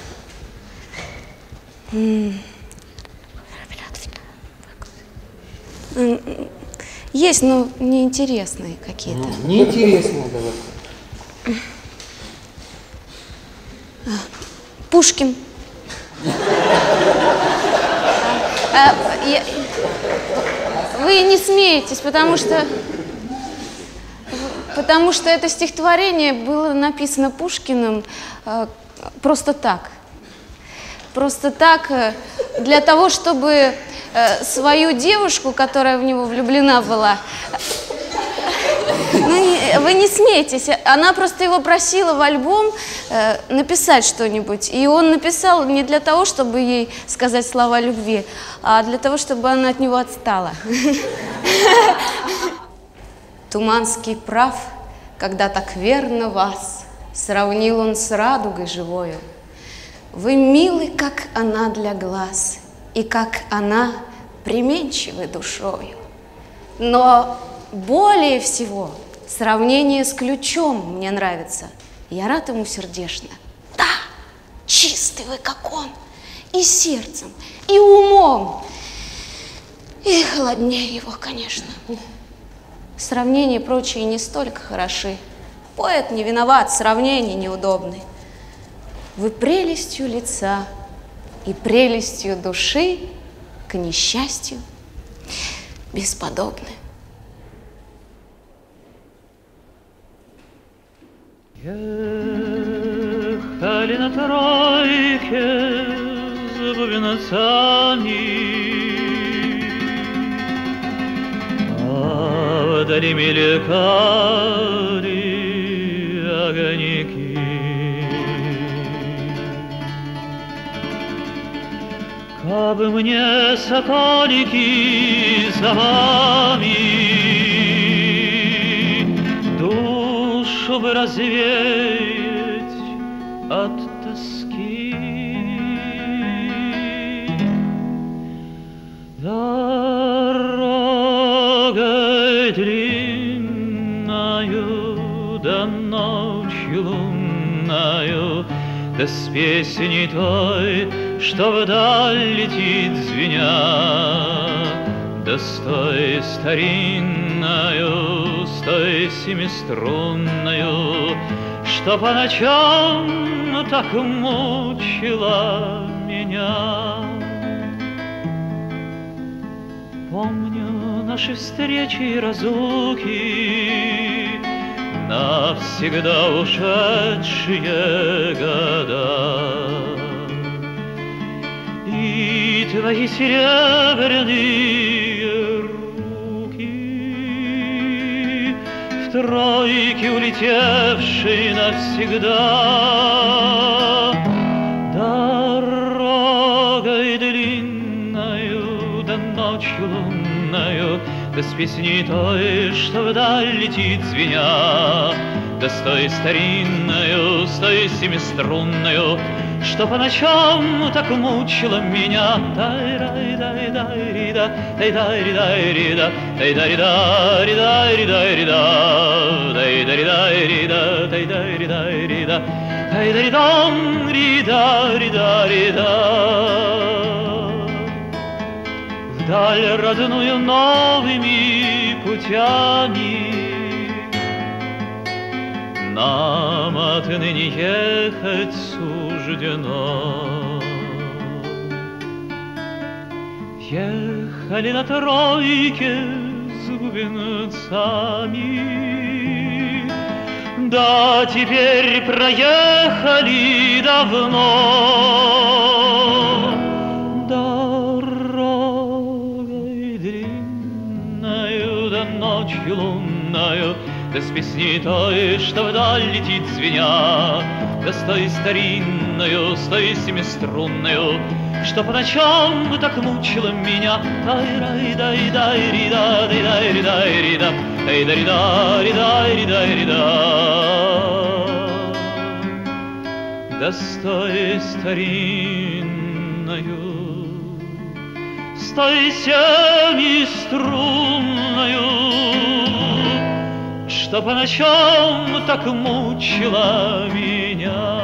Есть, но неинтересные какие-то. Ну, неинтересные, давай. Пушкин. А, я... Вы не смеетесь, потому что... Потому что это стихотворение было написано Пушкиным э, просто так. Просто так, э, для того, чтобы э, свою девушку, которая в него влюблена была... Ну, не, вы не смейтесь, она просто его просила в альбом э, написать что-нибудь. И он написал не для того, чтобы ей сказать слова любви, а для того, чтобы она от него отстала. Туманский прав, когда так верно вас сравнил он с радугой живою. Вы милы, как она для глаз, и как она применчивы душою. Но более всего сравнение с ключом мне нравится. Я рад ему сердечно. Да, чистый вы, как он, и сердцем, и умом, и холоднее его, конечно. Сравнения и прочие не столько хороши. Поэт не виноват, сравнения неудобны. Вы прелестью лица и прелестью души к несчастью бесподобны. Ехали на тройке с бубенцами, а вдали мелькали огоньки. Кабы мне соколики за вами душу бы развеять от тоски. Дорогой длинною, да ночью лунною, да с песней той, что вдаль летит звеня, да с той старинною, с той семиструнною, что по ночам так мучила меня. Помню, наши встречи и разлуки, навсегда ушедшие года. И твои серебряные руки в тройке улетевшие навсегда, дорогой длинною да ночью лунною, да с песней той, что вдаль летит звеня, да с той старинною, с той семиструнною, что по ночам так мучила меня. Дай-дай-дай-дай-рида, дай-дай-дай-рида, дай-дай-дай-рида-рида-рида, дай-дай-дай-рида, дай-дай-дай-рида, дай-дай-дам, рида-рида-рида. Вдаль родную новыми путями нам отныне ехать суждено. Ехали на тройке с бубенцами, да теперь проехали давно. Дорогой длинною да ночью лунною, да с песней той, что вдаль летит звеня, да с той старинною, с той семиструнною, что по ночам так мучила меня. Дай-рай-дай-дай-рида, дай-дай-рида-рида, дай-дай-рида-рида-рида-рида. Да с той старинною, с той семиструнною, что по ночам так мучила меня.